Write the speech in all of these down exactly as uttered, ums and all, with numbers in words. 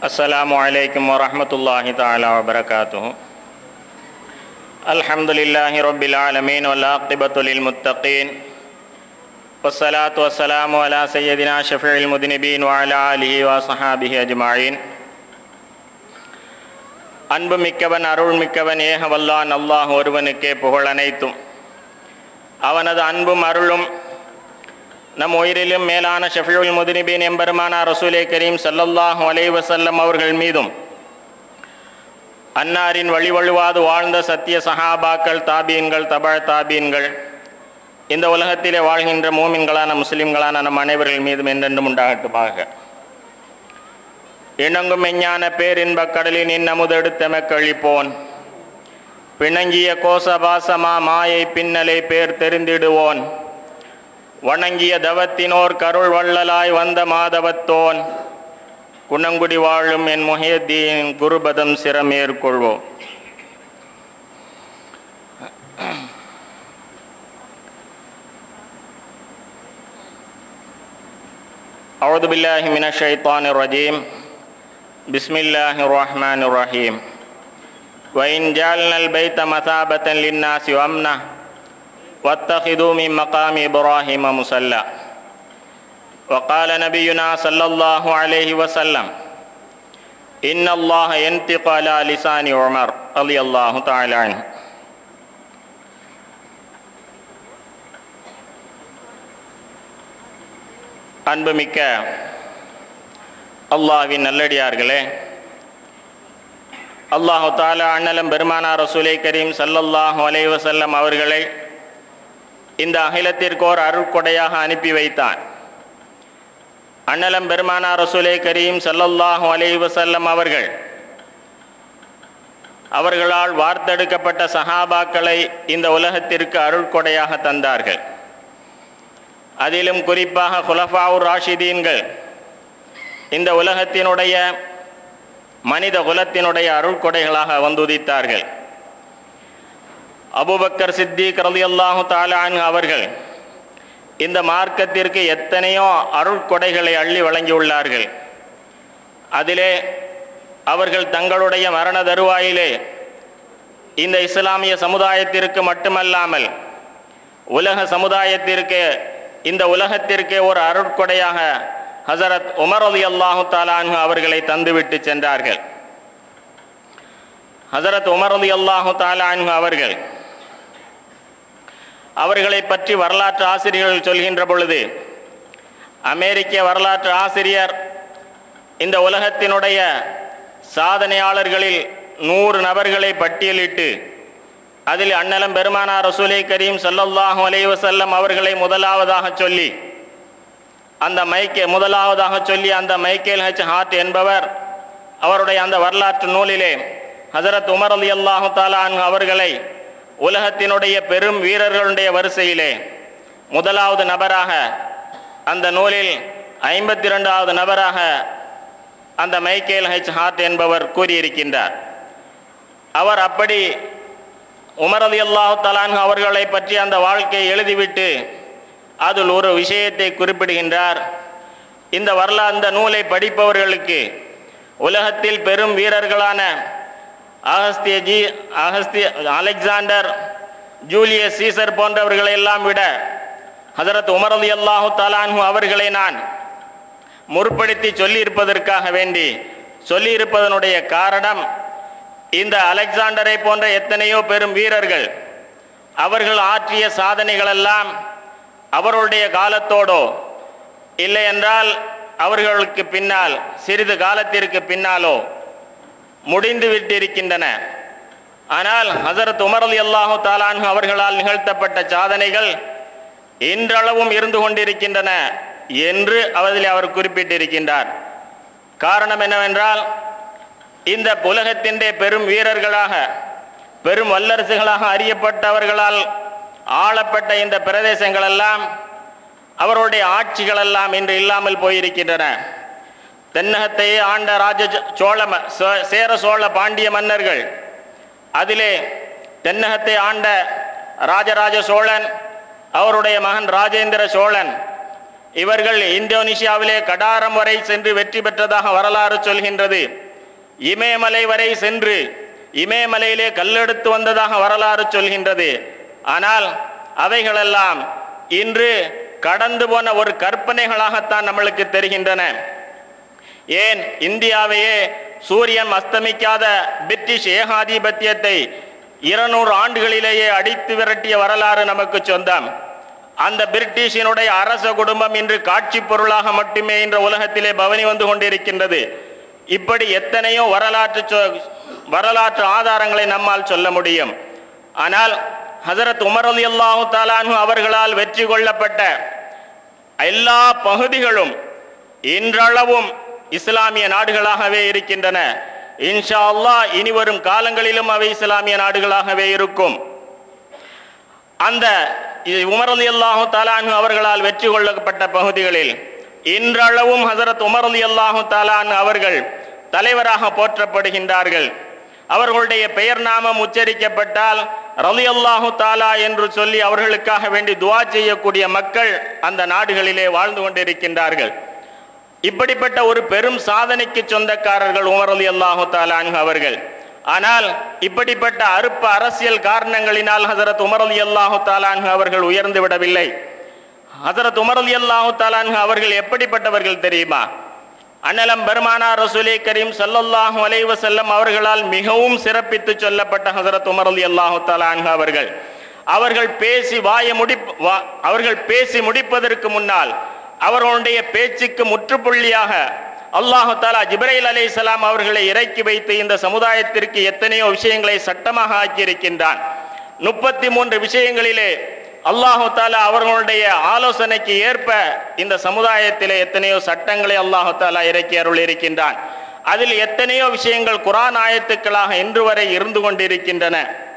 अस्सलामु अलैकुम वरहमतुल्लाहि तआला वबरकातुहु। अल्हम्दुलिल्लाहि रब्बिल आलमीन वल आक़िबतु लिल मुत्तक़ीन वस्सलातु वस्सलामु अला सय्यदिना शफ़ीइल मुज़निबीन व अला आलिहि व अस्हाबिहि अजमाईन। அன்பு மிக்கவன் அருள் மிக்கவன் ஏக வல்லான் அல்லாஹ் ஒருவனுக்கே புகழ் அனைத்தும். அவனது அன்பும் அருளும் நம் உயிரிலும் மேலான ஷஃபியுல் முதுனிபீன் எம்பெருமானார் ரசூலே கரீம் ஸல்லல்லாஹு அலைஹி வஸல்லம் அவர்கள் மீதும், அன்னாரின் வழிவழுவாது வாழ்ந்த சத்திய சஹாபாக்கள், தாபீன்கள், தபா தாபீன்கள், இந்த உலகத்திலே வாழ்கின்ற மூமின்களான முஸ்லிம்களான நம் அனைவர்கள் மீதும் என்றென்றும் உண்டாகட்டுமாக. இணங்கும் மெஞ்ஞான பேரின்பக் கடலின் இன்னமுதெடுத்த மெக்களிப்போன், பிணங்கிய கோசபாசமா மாயை பின்னலை பேர் தெரிந்திடுவோன், வணங்கிய தவத்தினோர் கருள் வள்ளலாய் வந்த மாதவத்தோன், குணங்குடி வாழும் என் முஹியத்தீன் குருபதம் சிரமேற்கொள்வோம். அஊது பில்லாஹி மினஷ் ஷைத்தானிர் ரஜீம். பிஸ்மில்லாஹிர் ரஹ்மானிர் ரஹீம். வ இன் ஜஅல்னல் பைத மஸாபத்தன் லின்னாஸி வ அம்னா வத்தகிது மின் மகாமி இப்ராஹீம முஸல்லா. وقال نبينا صلى الله عليه وسلم إن الله ينطق على لسان عمر رضي الله تعالى عنه. அன்புமிக்க அல்லாஹ்வின் நல்லடியார்களே, அல்லாஹு தஆலா அண்ணலம் பெருமானார் ரசூலே கரீம் ஸல்லல்லாஹு அலைஹி வஸல்லம் அவர்களை இந்த அகிலத்திற்கு ஒரு அருட்கொடையாக அனுப்பி வைத்தான். அண்ணலம் பெருமானார் ரசூலே கரீம் ஸல்லல்லாஹு அலைஹி வஸல்லம் அவர்கள் அவர்களால் வார்த்தெடுக்கப்பட்ட சஹாபாக்களை இந்த உலகத்திற்கு அருட்கொடையாக தந்தார்கள். அதிலும் குறிப்பாக குலஃபாவுர் ராஷிதீன்கள் இந்த உலகத்தினுடைய மனித குலத்தினுடைய அருள்கொடைகளாக வந்துதித்தார்கள். அபூபக்கர் சித்திக் ரலியல்லாஹு தஆலா அன்ஹு அவர்கள் இந்த மார்க்கத்திற்கு எத்தனையோ அருள்கொடைகளை அள்ளி வழங்கியுள்ளார்கள். அதிலே அவர்கள் தங்களுடைய மரண தருவாயிலே இந்த இஸ்லாமிய சமுதாயத்திற்கு மட்டுமல்லாமல் உலக சமுதாயத்திற்கு, இந்த உலகத்திற்கே ஒரு அருட்கொடையாக ஹஸரத் உமர் ரலியல்லாஹு தஆலா அன்ஹு அவர்களை தந்துவிட்டு சென்றார்கள். ஹஸரத் உமர் ரலியல்லாஹு தஆலா அன்ஹு அவர்கள் அவர்களை பற்றி வரலாற்று ஆசிரியர்கள் சொல்கின்ற பொழுது, அமெரிக்க வரலாற்று ஆசிரியர் இந்த உலகத்தினுடைய சாதனையாளர்களில் நூறு நபர்களை பட்டியலிட்டு அதில் அண்ணலம் பெருமானார் ரசூலே கரீம் ஸல்லல்லாஹு அலைஹி வஸல்லம் அவர்களை முதலாவதாக சொல்லி அந்த மைக்கே முதலாவதாக சொல்லி அந்த மைக்கேல் ஹெச் ஹார்ட் என்பவர் அவருடைய அந்த வரலாற்று நூலிலே ஹஸரத் உமர் ரலியல்லாஹு தஆலா அன்ஹு அவர்களை உலகத்தினுடைய பெரும் வீரர்களுடைய வரிசையிலே முதலாவது நபராக, அந்த நூலில் ஐம்பத்தி இரண்டாவது நபராக அந்த மைக்கேல் ஹெச் ஹார்ட் என்பவர் கூறியிருக்கின்றார். அவர் அப்படி உமர் ரலியல்லாஹு தஆலா அன்ஹு அவர்களை பற்றி அந்த வாழ்க்கையை எழுதிவிட்டு அதில் ஒரு விஷயத்தை குறிப்பிடுகின்றார். இந்த வரலா அந்த நூலை படிப்பவர்களுக்கு உலகத்தில் பெரும் வீரர்களான அகஸ்திய ஜி அகஸ்திய அலெக்சாண்டர், ஜூலியஸ் சீசர் போன்றவர்களை எல்லாம் விட ஹஸரத் உமர் ரலியல்லாஹு தஆலா அன்ஹு அவர்களை நான் முற்படுத்தி சொல்லியிருப்பதற்காக வேண்டி சொல்லியிருப்பதனுடைய காரணம், இந்த அலெக்சாண்டரை போன்ற எத்தனையோ பெரும் வீரர்கள் அவர்கள் ஆற்றிய சாதனைகளெல்லாம் அவர்களுடைய காலத்தோடோ இல்லை என்றால் அவர்களுக்கு பின்னால் சிறிது காலத்திற்கு பின்னாலோ முடிந்து விட்டிருக்கின்றன. ஆனால் ஹஸரத் உமர் ரலியல்லாஹு தஆலா அன்ஹு அவர்களால் நிகழ்த்தப்பட்ட சாதனைகள் இன்றளவும் இருந்து கொண்டிருக்கின்றன என்று அதில் அவர் குறிப்பிட்டிருக்கின்றார். காரணம் என்னவென்றால், இந்த உலகத்தின் பெரும் வீரர்களாக, பெரும் வல்லரசுகளாக அறியப்பட்டவர்களால் ஆளப்பட்ட இந்த பிரதேசங்களெல்லாம், அவருடைய ஆட்சிகளெல்லாம் இன்று இல்லாமல் போயிருக்கின்றன. தென்னகத்தையே ஆண்ட ராஜ சோழ சேர சோழ பாண்டிய மன்னர்கள், அதிலே தென்னகத்தை ஆண்ட ராஜராஜ சோழன், அவருடைய மகன் ராஜேந்திர சோழன், இவர்கள் இந்தோனேஷியாவிலே கடாரம் வரை சென்று வெற்றி பெற்றதாக வரலாறு சொல்கின்றது. இமயமலை வரை சென்று இமயமலையிலே கல்லெடுத்து வந்ததாக வரலாறு சொல்கின்றது. ஆனால் அவைகளெல்லாம் இன்று கடந்து போன ஒரு கற்பனைகளாகத்தான் நம்மளுக்கு தெரிகின்றன. ஏன் இந்தியாவையே சூரியன் அஸ்தமிக்காத பிரிட்டிஷ் ஏகாதிபத்தியத்தை இருநூறு ஆண்டுகளிலேயே அடித்து விரட்டிய வரலாறு நமக்கு சொந்தம். அந்த பிரிட்டிஷினுடைய அரச குடும்பம் இன்று காட்சி பொருளாக மட்டுமே இன்று உலகத்திலே பவனி வந்து கொண்டிருக்கின்றது. இப்படி எத்தனையோ வரலாற்று வரலாற்று ஆதாரங்களை நம்மால் சொல்ல முடியும். ஆனால் ஹஜரத் உமர் ரலியல்லாஹு தஆலா அன்ஹு அவர்களால் வெற்றி கொள்ளப்பட்ட எல்லா பகுதிகளும் இன்றளவும் இஸ்லாமிய நாடுகளாகவே இருக்கின்றன. இன்ஷா அல்லாஹ் இனி வரும் காலங்களிலும் அவை இஸ்லாமிய நாடுகளாகவே இருக்கும். அந்த உமர் ரலியல்லாஹு தஆலா அன்ஹு அவர்களால் வெற்றி கொள்ளப்பட்ட பகுதிகளில் இன்றளவும் ஹஜரத் உமர் ரலியல்லாஹு தஆலா அன்ஹு அவர்கள் தலைவராக போற்றப்படுகின்றார்கள். அவர்களுடைய பெயர் நாமம் உச்சரிக்கப்பட்டால் ரலியல்லாஹு தஆலா என்று சொல்லி அவர்களுக்காக வேண்டி துஆ செய்யக்கூடிய மக்கள் அந்த நாடுகளிலே வாழ்ந்து கொண்டிருக்கின்றார்கள். இப்படிப்பட்ட ஒரு பெரும் சாதனைக்கு சொந்தக்காரர்கள் உமர் ரலியல்லாஹு தஆலா அன்ஹு அவர்கள். ஆனால் இப்படிப்பட்ட அற்ப அரசியல் காரணங்களினால் ஹஜரத் உமர் ரலியல்லாஹு தஆலா அன்ஹு அவர்கள் உயர்ந்து விடவில்லை. ஹஜரத் உமர் ரலியல்லாஹு தஆலா அன்ஹு அவர்கள் எப்படிப்பட்டவர்கள் தெரியுமா? அன்னலம் பெருமானார் ரசூலே கரீம் ஸல்லல்லாஹு அலைஹி வஸல்லம் அவர்களால் மிகவும் சிறப்பித்து சொல்லப்பட்ட ஹஜரத் உமர் ரலியல்லாஹு தஆலா அன்ஹு அவர்கள் அவர்கள் பேசி வாய முடி அவர்கள் பேசி முடிப்பதற்கு முன்னால் அவர்களுடைய பேச்சுக்கு முற்றுப்புள்ளியாக அல்லாஹு தஆலா ஜிப்ரீல் அலைஹிஸ்ஸலாம் அவர்களை இறக்கி வைத்து இந்த சமுதாயத்திற்கு எத்தனையோ விஷயங்களை சட்டமாக ஆக்கியிருக்கின்றான். முப்பத்தி மூன்று விஷயங்களிலே அல்லாஹு தஆலா அவர்களுடைய ஆலோசனைக்கு ஏற்ப இந்த சமுதாயத்திலே எத்தனையோ சட்டங்களை அல்லாஹு தஆலா இறக்கி அருள் இருக்கின்றான். அதில் எத்தனையோ விஷயங்கள் குர்ஆன் ஆயத்துக்களாக இன்று வரை இருந்து கொண்டிருக்கின்றன.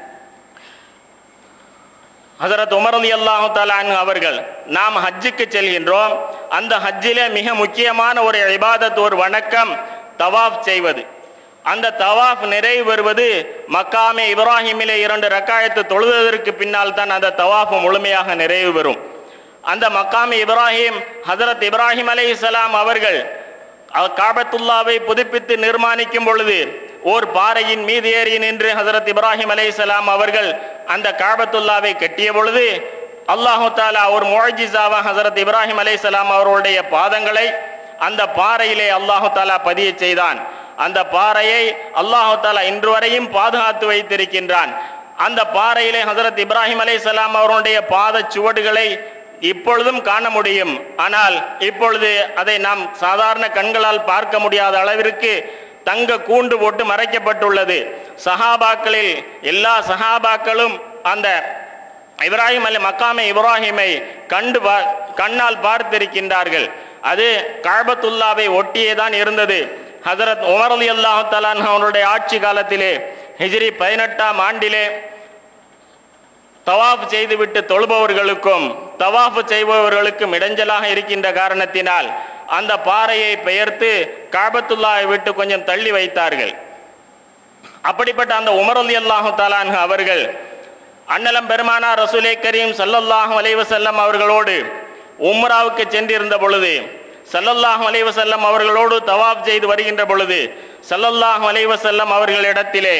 ஹஜரத் உமர் ரலியல்லாஹு தஆலா அன்ஹு அவர்கள் நாம் ஹஜ்ஜுக்கு செல்கின்றோம். அந்த ஹஜ்ஜிலே மிக முக்கியமான ஒரு இபாதத், ஒரு வணக்கம் தவாஃப் செய்வது. அந்த தவாஃப் நிறைவு பெறுவது மக்காமே இப்ராஹிமிலே இரண்டு ரக்காயத்து தொழுவதற்கு பின்னால் தான் அந்த தவாஃப் முழுமையாக நிறைவு பெறும். அந்த மக்காமே இப்ராஹிம் ஹஜரத் இப்ராஹிம் அலைஹிஸ்ஸலாம் அவர்கள் காபத்துல்லாவை புதுப்பித்து நிர்மாணிக்கும் பொழுது ஓர் பாறையின் மீது ஏறி நின்று ஹஜரத் இப்ராஹிம் அலைஹிஸ்ஸலாம் அவர்கள் அந்த காபத்துல்லாவை கட்டிய பொழுது அல்லாஹு தஆலா ஒரு முஅஜிஸாவா ஹஜரத் இப்ராஹிம் அலைஹிஸ்ஸலாம் அவர்களுடைய பாதங்களை அந்த பாறையிலே அல்லாஹு தஆலா பதிய செய்தான். அந்த பாறையை அல்லாஹு தஆலா இன்று வரையும் பாதுகாத்து வைத்திருக்கின்றான். அந்த பாறையிலே ஹஜரத் இப்ராஹிம் அலைஹிஸ்ஸலாம் அவர்களுடைய பாத சுவடுகளை இப்பொழுதும் காண முடியும். ஆனால் இப்பொழுது அதை நாம் சாதாரண கண்களால் பார்க்க முடியாத அளவிற்கு தங்க கூண்டு போட்டு மறைக்கப்பட்டுள்ளது. சஹாபாக்களில் எல்லா சஹாபாக்களும் அந்த இப்ராஹிம் அலி மக்காமே இப்ராஹிமை கண்டு கண்ணால் பார்த்திருக்கின்றார்கள். அது கஅபத்துல்லாவை ஒட்டியேதான் இருந்தது. ஹஜரத் உமர் ரலியல்லாஹு தஆலா அன்ஹு அவருடைய ஆட்சி காலத்திலே ஹிஜ்ரி பதினெட்டாம் ஆண்டிலே தவாஃப் செய்துவிட்டு தொழுபவர்களுக்கும் தவாஃப் செய்பவர்களுக்கும் இடைஞ்சலாக இருக்கின்ற காரணத்தினால் அந்த பாறையை பெயர்த்து கஅபத்துல்லாவை விட்டு கொஞ்சம் தள்ளி வைத்தார்கள். அப்படிப்பட்ட அந்த உமர் ரலியல்லாஹு தஆலா அன்ஹு அவர்கள் அன்னலம் பெருமானார் ரசூலே கரீம் ஸல்லல்லாஹு அலைஹி வஸல்லம் அவர்களோடு உம்ராவுக்கு சென்றிருந்த பொழுது ஸல்லல்லாஹு அலைஹி வஸல்லம் அவர்களோடு தவாஃப் செய்து வருகின்ற பொழுது ஸல்லல்லாஹு அலைஹி வஸல்லம் அவர்களிடத்திலே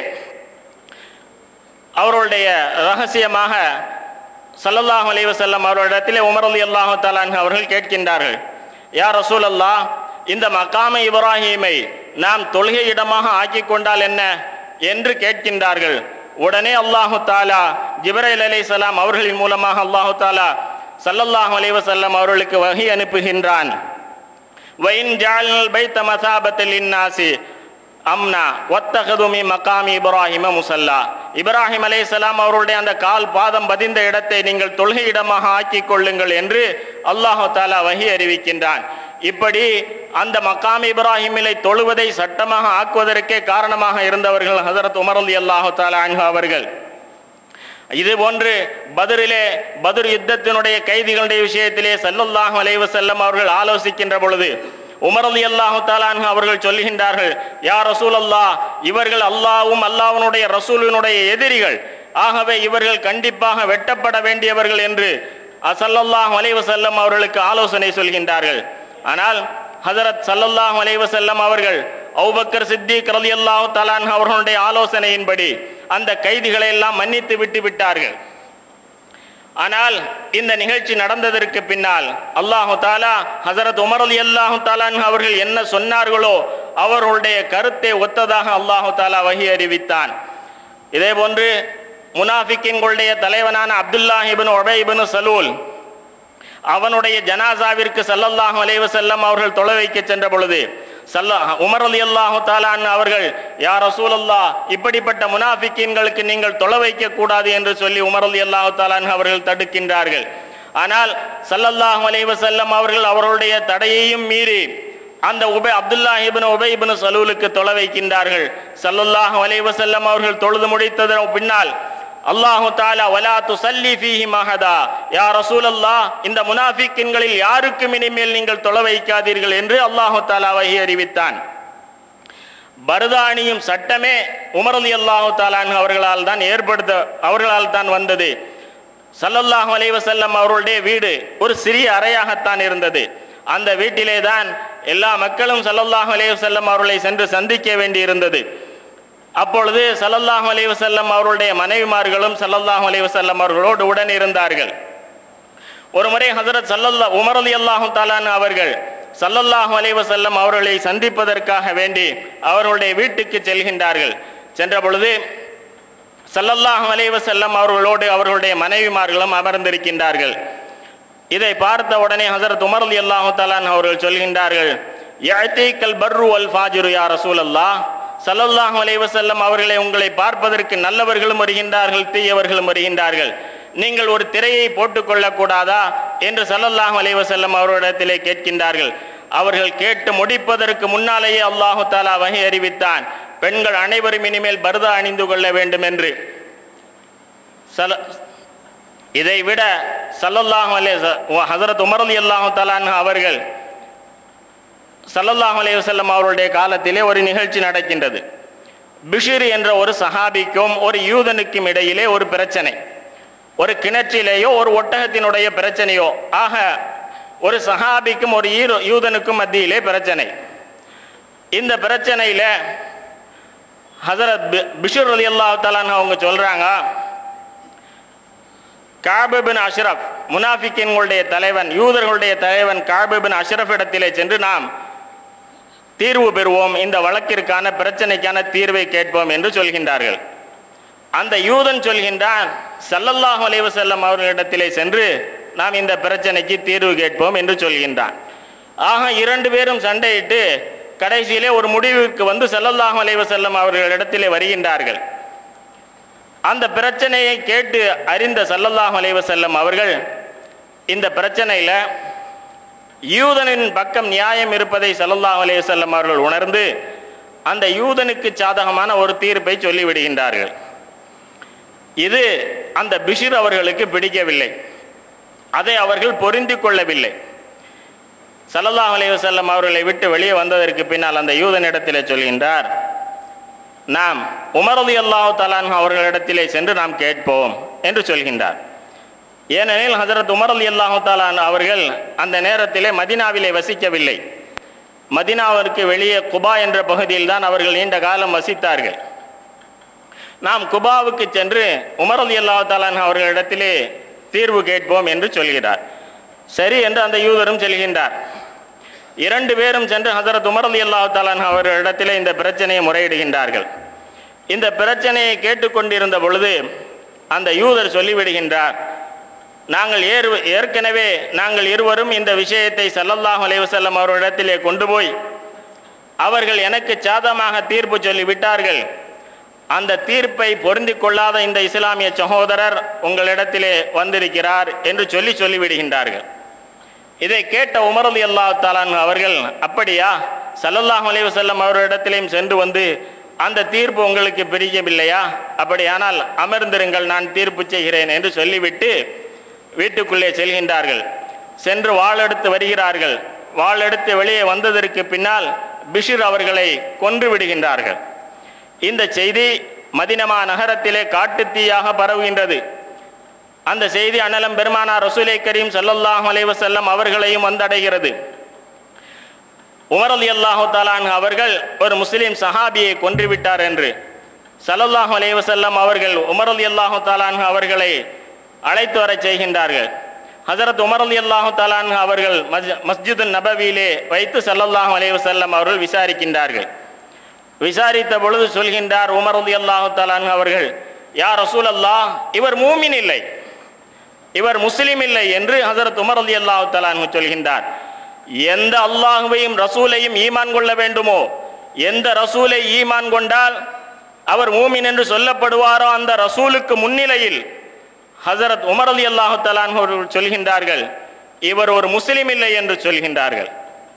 அவர்களுடைய ரகசியமாக ஸல்லல்லாஹு அலைஹி வஸல்லம் அவர்களிடத்திலே உமர் ரலியல்லாஹு தஆலா அன்ஹு அவர்கள் கேட்கின்றார்கள், யா ரசூலல்லாஹ், இந்த மக்காமே இப்ராஹிமை நாம் தொழுகை இடமாக ஆக்கி கொண்டால் என்ன என்று கேட்கின்றார்கள். உடனே அல்லாஹு தஆலா ஜிப்ரீல் அலைஹிஸ்ஸலாம் அவர்களின் மூலமாக அல்லாஹு தஆலா ஸல்லல்லாஹு அலைஹி வஸல்லம் அவர்களுக்கு வஹி அனுப்புகின்றான். வைன் ஜஅல்னல் பைத மஸாபத்தல் லின்னாஸி அம்னா வத்தகது மின் மகாமி இப்ராஹிம முஸல்லா. இப்ராஹிம் அலைஹிஸ்ஸலாம் அவருடைய அந்த கால் பாதம் பதிந்த இடத்தை நீங்கள் தொழுகை இடமாக ஆக்கி கொள்ளுங்கள் என்று அல்லாஹு தஆலா வஹி அறிவிக்கின்றான். இப்படி அந்த மகாமி இப்ராஹிமிலை தொழுவதை சட்டமாக ஆக்குவதற்கே காரணமாக இருந்தவர்கள் ஹஜரத் உமர் ரலியல்லாஹு தஆலா அன்ஹு அவர்கள். இது போன்று பத்ரிலே பத்ர் யுத்தத்தினுடைய கைதிகளுடைய விஷயத்திலே ஸல்லல்லாஹு அலைஹி வஸல்லம் அவர்கள் ஆலோசிக்கின்ற பொழுது உமர் ரலியல்லாஹு தஆலா அன்ஹு அவர்கள் சொல்லுகின்றார்கள், யா ரசூலல்லாஹ், இவர்கள் அல்லாஹ்வும் அல்லாஹ்வுடைய ரசூலினுடைய எதிரிகள், ஆகவே இவர்கள் கண்டிப்பாக வெட்டப்பட வேண்டியவர்கள் என்று ஸல்லல்லாஹு அலைஹி வஸல்லம் அவர்களுக்கு ஆலோசனை சொல்கின்றார்கள். ஆனால் ஹஜரத் ஸல்லல்லாஹு அலைஹி வஸல்லம் அவர்கள் அபூபக்கர் சித்திக் ரலியல்லாஹு தஆலா அன்ஹு அவர்களுடைய ஆலோசனையின்படி அந்த கைதிகளை எல்லாம் மன்னித்து விட்டு விட்டார்கள். ஆனால் இந்த நிகழ்ச்சி நடந்ததற்கு பின்னால் அல்லாஹு தஆலா ஹஜரத் உமர் ரலியல்லாஹு தஆலா அன்ஹு அவர்கள் என்ன சொன்னார்களோ அவர்களுடைய கருத்தை ஒத்ததாக அல்லாஹு தஆலா வஹி அறிவித்தான். இதே போன்று முனாஃபிக்கின்களுடைய தலைவனான அப்துல்லாஹ் இப்னு உபை இப்னு சலூல் அவனுடைய ஜனாசாவிற்கு ஸல்லல்லாஹு அலைஹி வஸல்லம் அவர்கள் தொழ வைக்க சென்ற பொழுது சல்லா உமர் ரலியல்லாஹு தஆலா அன்ஹு அவர்கள் யா ரசூலல்லாஹ் இப்படிப்பட்ட முனாஃபிக்கீன்களுக்கு நீங்கள் தொழ வைக்க கூடாது என்று சொல்லி உமர் ரலியல்லாஹு தஆலா அன்ஹு அவர்கள் தடுக்கின்றார்கள். ஆனால் ஸல்லல்லாஹு அலைஹி வஸல்லம் அவர்கள் அவர்களுடைய தடையையும் மீறி அந்த உபை அப்துல்லாஹ் இப்னு உபை இப்னு சலூலுக்கு தொழ வைக்கின்றார்கள். ஸல்லல்லாஹு அலைஹி வஸல்லம் அவர்கள் தொழுது முடித்ததன் பின்னால் அல்லாஹு தஆலா வலா துஸல்லி ஃபீஹி மஹதா யா ரசூலல்லாஹ் இந்த முனாஃபிக்கின்களில் யாருக்கும் இனிமேல் நீங்கள் தொழ வைக்காதீர்கள் என்று அல்லாஹு தஆலா வஹி அறிவித்தான். பர்தானியும் சட்டமே உமர் ரலியல்லாஹு தஆலா அன்ஹு அவர்களால் தான் ஏற்படுத்த அவர்களால் தான் வந்தது. ஸல்லல்லாஹு அலைஹி வஸல்லம் அவர்களுடைய வீடு ஒரு சிறிய அறையாகத்தான் இருந்தது. அந்த வீட்டிலே தான் எல்லா மக்களும் ஸல்லல்லாஹு அலைஹி வஸல்லம் அவர்களை சென்று சந்திக்க வேண்டி இருந்தது. அப்பொழுது ஸல்லல்லாஹு அலைஹி வஸல்லம் அவர்களுடைய மனைவிமார்களும் ஸல்லல்லாஹு அலைஹி வஸல்லம் அவர்களோடு உடன் இருந்தார்கள். ஒரு முறை ஹஜரத் ஸல்லல்லாஹு உமர் ரலியல்லாஹு தஆலா அன்ஹு அவர்கள் ஸல்லல்லாஹு அலைஹி வஸல்லம் அவர்களை சந்திப்பதற்காக வேண்டி அவர்களுடைய வீட்டுக்கு செல்கின்றார்கள். சென்ற பொழுது ஸல்லல்லாஹு அலைஹி வஸல்லம் அவர்களோடு அவர்களுடைய மனைவிமார்களும் அமர்ந்திருக்கின்றார்கள். இதை பார்த்த உடனே ஹஜரத் உமர் ரலியல்லாஹு தஆலா அன்ஹு அவர்கள் சொல்கின்றார்கள், யஅதீகல் பர்ரு வல் ஃபாஜிரு யா ரசூலல்லாஹ் ஸல்லல்லாஹு அலைஹி வஸல்லம் அவர்களை உங்களை பார்ப்பதற்கு நல்லவர்களும் வருகின்றார்கள், தீயவர்களும் வருகின்றார்கள். நீங்கள் ஒரு திரையை போட்டுக்கொள்ளக் கூடாதா என்று ஸல்லல்லாஹு அலைஹி வஸல்லம் அவர்களிடத்திலே கேட்கின்றார்கள். அவர்கள் கேட்டு முடிப்பதற்கு முன்னாலேயே அல்லாஹு தஆலா வஹி அறிவித்தான், பெண்கள் அனைவரும் இனிமேல் பர்தா அணிந்து கொள்ள வேண்டும் என்று. இதை விட ஸல்லல்லாஹு அலைஹி ஹஜரத் உமர் ரலியல்லாஹு தஆலா அன்ஹு அவர்கள் ஸல்லல்லாஹு அலைஹி வஸல்லம் அவருடைய காலத்திலே ஒரு நிகழ்ச்சி நடக்கின்றது. பிஷிர் என்ற ஒரு சஹாபிக்கும் ஒரு யூதனுக்கும் இடையிலே ஒரு பிரச்சனை, ஒரு கிணற்றிலேயோ ஒரு ஒட்டகத்தினுடைய பிரச்சனையோ ஆக ஒரு சஹாபிக்கும் ஒரு யூதனுக்கும் மத்தியிலே பிரச்சனை. இந்த பிரச்சனையில ஹஜரத் பிஷிர் ரலியல்லாஹு தஆலா அன்ஹு அவங்க சொல்றாங்க, கஅப் இப்னு அஷ்ரஃப் முனாஃபிக்கின்களுடைய தலைவன் யூதர்களுடைய தலைவன் கஅப் இப்னு அஷ்ரஃப் இடத்திலே சென்று நாம் தீர்வு பெறுவோம், இந்த வழக்கிற்கான பிரச்சனைக்கான தீர்வை கேட்போம் என்று சொல்கின்றார்கள். அந்த யூதன் சொல்கின்றான், ஸல்லல்லாஹு அலைஹி வஸல்லம் அவர்களிடத்திலே சென்று நாம் இந்த பிரச்சனைக்கு தீர்வு கேட்போம் என்று சொல்கின்றான். ஆக இரண்டு பேரும் சண்டையிட்டு கடைசியிலே ஒரு முடிவிற்கு வந்து ஸல்லல்லாஹு அலைஹி வஸல்லம் அவர்களிடத்திலே வருகின்றார்கள். அந்த பிரச்சனையை கேட்டு அறிந்த ஸல்லல்லாஹு அலைஹி வஸல்லம் அவர்கள் இந்த பிரச்சனையில யூதனின் பக்கம் நியாயம் இருப்பதை ஸல்லல்லாஹு அலைஹி வஸல்லம் அவர்கள் உணர்ந்து அந்த யூதனுக்கு சாதகமான ஒரு தீர்ப்பை சொல்லிவிடுகின்றார்கள். இது அந்த பிஷிர் அவர்களுக்கு பிடிக்கவில்லை, அதை அவர்கள் பொருந்தி கொள்ளவில்லை. ஸல்லல்லாஹு அலைஹி வஸல்லம் அவர்களை விட்டு வெளியே வந்ததற்கு பின்னால் அந்த யூதனிடத்திலே சொல்கின்றார், நாம் உமர் ரலியல்லாஹு தஆலா அன்ஹு அவர்களிடத்திலே சென்று நாம் கேட்போம் என்று சொல்கின்றார். ஏனெனில் ஹஜரத் உமர் ரலியல்லாஹு தஆலா அன்ஹு அவர்கள் அந்த நேரத்திலே மதீனாவிலே வசிக்கவில்லை. மதீனாவிற்கு வெளியே குபா என்ற பகுதியில் தான் அவர்கள் நீண்ட காலம் வசித்தார்கள். நாம் குபாவுக்கு சென்று உமர் ரலியல்லாஹு தஆலா அன்ஹு அவர்களிடத்திலே தீர்வு கேட்போம் என்று சொல்கிறார். சரி என்று அந்த யூதரும் செல்கின்றார். இரண்டு பேரும் சென்று ஹஜரத் உமர் ரலியல்லாஹு தஆலா அன்ஹு அவர்களிடத்திலே இந்த பிரச்சனையை முறையிடுகின்றார்கள். இந்த பிரச்சனையை கேட்டுக்கொண்டிருந்த பொழுது அந்த யூதர் சொல்லிவிடுகின்றார், நாங்கள் ஏறு ஏற்கனவே நாங்கள் இருவரும் இந்த விஷயத்தை ஸல்லல்லாஹு அலைஹி வஸல்லம் அவர்களிடத்திலே கொண்டு போய் அவர்கள் எனக்கு சாதகமாக தீர்ப்பு சொல்லிவிட்டார்கள். அந்த தீர்ப்பை பொருந்தி கொள்ளாத இந்த இஸ்லாமிய சகோதரர் உங்களிடத்திலே வந்திருக்கிறார் என்று சொல்லி சொல்லிவிடுகின்றார்கள். இதை கேட்ட உமர் ரலியல்லாஹு தஆலா அன்ஹு அவர்கள், அப்படியா, ஸல்லல்லாஹு அலைஹி வஸல்லம் அவர்களிடத்திலேயும் சென்று வந்து அந்த தீர்ப்பு உங்களுக்கு பிடிக்கவில்லையா, அப்படியானால் அமர்ந்திருங்கள், நான் தீர்ப்பு செய்கிறேன் என்று சொல்லிவிட்டு வீட்டுக்குள்ளே செல்கின்றார்கள். சென்று வாளெடுத்து வருகிறார்கள். வாளெடுத்து வெளியே வந்ததற்கு பின்னால் பிஷிர் அவர்களை கொன்று விடுகின்றார்கள். இந்த செய்தி மதினமா நகரத்திலே காட்டுத்தீயாக பரவுகின்றது. அந்த செய்தி அண்ணலம் பெருமானார் ரசூலை கரீம் ஸல்லல்லாஹு அலைஹி வஸல்லம் அவர்களையும் வந்தடைகிறது. உமர் ரலியல்லாஹு தஆலா அன்ஹு அவர்கள் ஒரு முஸ்லிம் சஹாபியை கொன்றுவிட்டார் என்று ஸல்லல்லாஹு அலைஹி வஸல்லம் அவர்கள் உமர் ரலியல்லாஹு தஆலா அன்ஹு அவர்களை அழைத்து வர செய்கின்றார்கள். ஹஜரத் உமர் ரலியல்லாஹு தஆலா அன்ஹு அவர்கள் மஸ்ஜிது நபவியிலே வைத்து ஸல்லல்லாஹு அலைஹி வஸல்லம் அவர்கள் விசாரிக்கின்றார்கள். விசாரித்த பொழுது சொல்கின்றார் உமர் ரலியல்லாஹு தஆலா அன்ஹு அவர்கள், யா ரசூலல்லாஹ், இவர் மூமின் இல்லை, இவர் முஸ்லிம் இல்லை என்று ஹஜரத் உமர் ரலியல்லாஹு தஆலா அன்ஹு சொல்கின்றார். எந்த அல்லாஹுவையும் ரசூலையும் ஈமான் கொள்ள வேண்டுமோ, எந்த ரசூலை ஈமான் கொண்டால் அவர் மூமின் என்று சொல்லப்படுவாரோ அந்த ரசூலுக்கு முன்னிலையில் ஹஜரத் உமர் ரலியல்லாஹு தஆலா அன்ஹு அவர்கள் சொல்கின்றார்கள், இவர் ஒரு முஸ்லிம் இல்லை என்று சொல்கின்றார்கள்.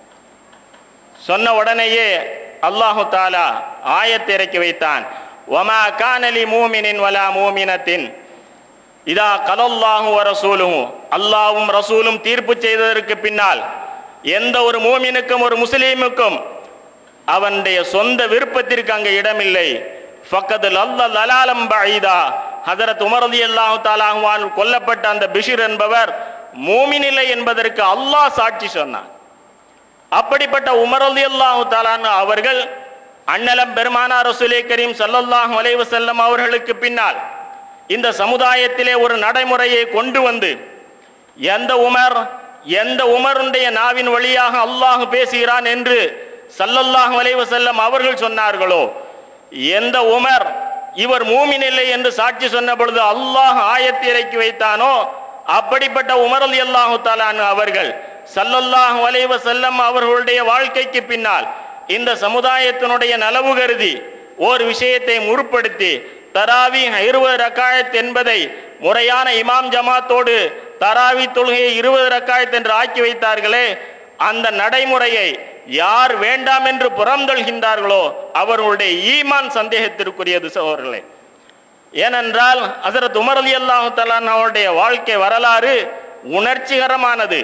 சொன்ன உடனேயே அல்லாஹு தஆலா ஆயத்தை இறக்கி வைத்தான். வமா கான லி மூமினின் வலா மூமினத்தின் இதா கலல்லாஹு வ ரசூலுஹு, அல்லாஹ்வும் ரசூலும் தீர்ப்பு செய்ததற்கு பின்னால் எந்த ஒரு மூமினுக்கும் ஒரு முஸ்லீமுக்கும் அவனுடைய சொந்த விருப்பத்திற்கு அங்கே இடமில்லை. ஃபக்கத் லல்ல லலாலம் பஈதா, ஹஜரத் உமர் ரலியல்லாஹு தஆலா அன்ஹு கொல்லப்பட்ட அந்த பிஷிர் என்பவர் மூமின் இல்லை என்பதற்கு அல்லாஹ் சாட்சி சொன்னான். அப்படிப்பட்ட உமர் ரலியல்லாஹு தஆலா அன்ஹு அவர்கள் அண்ணலம் பெருமானார் ரசூலே கரீம் ஸல்லல்லாஹு அலைஹி வஸல்லம் அவர்களுக்கு பின்னால் இந்த சமுதாயத்திலே ஒரு நடைமுறையை கொண்டு வந்து எந்த உமர் எந்த உமருடைய நாவின் வழியாக அல்லாஹ் பேசுகிறான் என்று ஸல்லல்லாஹு அலைஹி வஸல்லம் அவர்கள் சொன்னார்களோ, எந்த உமர் இவர் மூமின் இல்லை என்று சாட்சி சொன்ன பொழுது அல்லாஹ் ஆயத்தை இறக்கி வைத்தானோ, அப்படிப்பட்ட உமர் ரலியல்லாஹு தஆலா அன்ஹு அவர்கள் ஸல்லல்லாஹு அலைஹி வஸல்லம் அவர்களுடைய வாழ்க்கைக்கு பின்னால் இந்த சமுதாயத்தினுடைய நலவு கருதி ஓர் விஷயத்தை முற்படுத்தி தராவி இருபது ரக்காயத் என்பதை முறையான இமாம் ஜமாத்தோடு தராவி தொழுகையை இருபது ரக்காயத் என்று ஆக்கி வைத்தார்களே, அந்த நடைமுறையை யார் வேண்டாம் என்று புறந்தொள்கின்றார்களோ அவர்களுடைய ஈமான் சந்தேகத்திற்குரியது சகோதரர்களே. ஏனென்றால் ஹஜரத் உமர் ரலியல்லாஹு தஆலா அவருடைய வாழ்க்கை வரலாறு உணர்ச்சிகரமானது.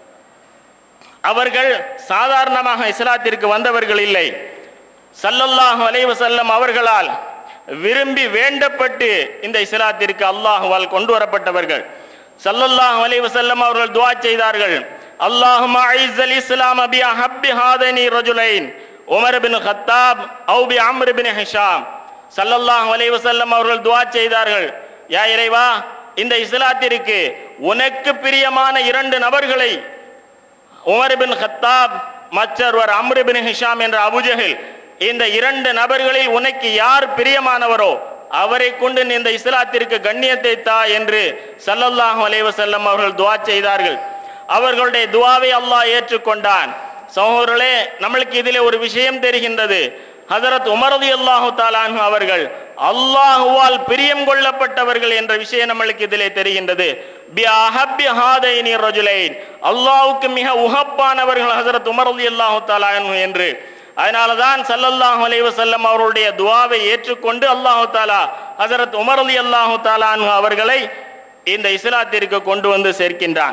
அவர்கள் சாதாரணமாக இஸ்லாத்திற்கு வந்தவர்கள் இல்லை. ஸல்லல்லாஹு அலைஹி வஸல்லம் அவர்களால் விரும்பி வேண்டப்பட்டு இந்த இஸ்லாத்திற்கு அல்லாஹ்வால் கொண்டு வரப்பட்டவர்கள். ஸல்லல்லாஹு அலைஹி வஸல்லம் அவர்கள் துஆ செய்தார்கள், அல்லாஹும்ம அஇஸ்ஸல் இஸ்லாம் பி அஹப்பி ஹாதைனி ரஜுலைன் உமர் பின் கத்தாப் அவு பி அம்ர் பின் ஹிஷாம். ஸல்லல்லாஹு அலைஹி வஸல்லம் அவர்கள் துஆ செய்தார்கள், யா இறைவா, இந்த இஸ்லாத்திற்கு உனக்கு பிரியமான இரண்டு நபர்களை, உமர் பின் கத்தாப் மற்றொருவர் அம்ர் பின் ஹிஷாம் என்ற அபூஜஹல், இந்த இரண்டு நபர்களில் உனக்கு யார் பிரியமானவரோ அவரை கொண்டு இந்த இஸ்லாத்திற்கு கண்ணியத்தை தா என்று ஸல்லல்லாஹு அலைஹி வஸல்லம் அவர்கள் துஆ செய்தார்கள். அவர்களுடைய துஆவை அல்லாஹ் ஏற்றுக்கொண்டான். சகோதரர்களே, நம்மளுக்கு இதிலே ஒரு விஷயம் தெரிகின்றது. ஹஜரத் உமர் ரலியல்லாஹு தஆலா அன்ஹு அவர்கள் அல்லாஹ்வால் பிரியம் கொள்ளப்பட்டவர்கள் என்ற விஷயம் நம்மளுக்கு இதிலே தெரிகின்றது. பி அஹப்பி ஹாதைனி ரஜுலைன், அல்லாஹ்வுக்கு மிக உகப்பானவர்கள் ஹஜரத் உமர் ரலியல்லாஹு தஆலா அன்ஹு என்று. அதனால தான் ஸல்லல்லாஹு அலைஹி வஸல்லம் அவருடைய துஆவை ஏற்றுக்கொண்டு அல்லாஹ் தஆலா ஹஜரத் உமர் ரலியல்லாஹு தஆலா அன்ஹு அவர்களை இந்த இஸ்லாத்திற்கு கொண்டு வந்து சேர்க்கின்றான்.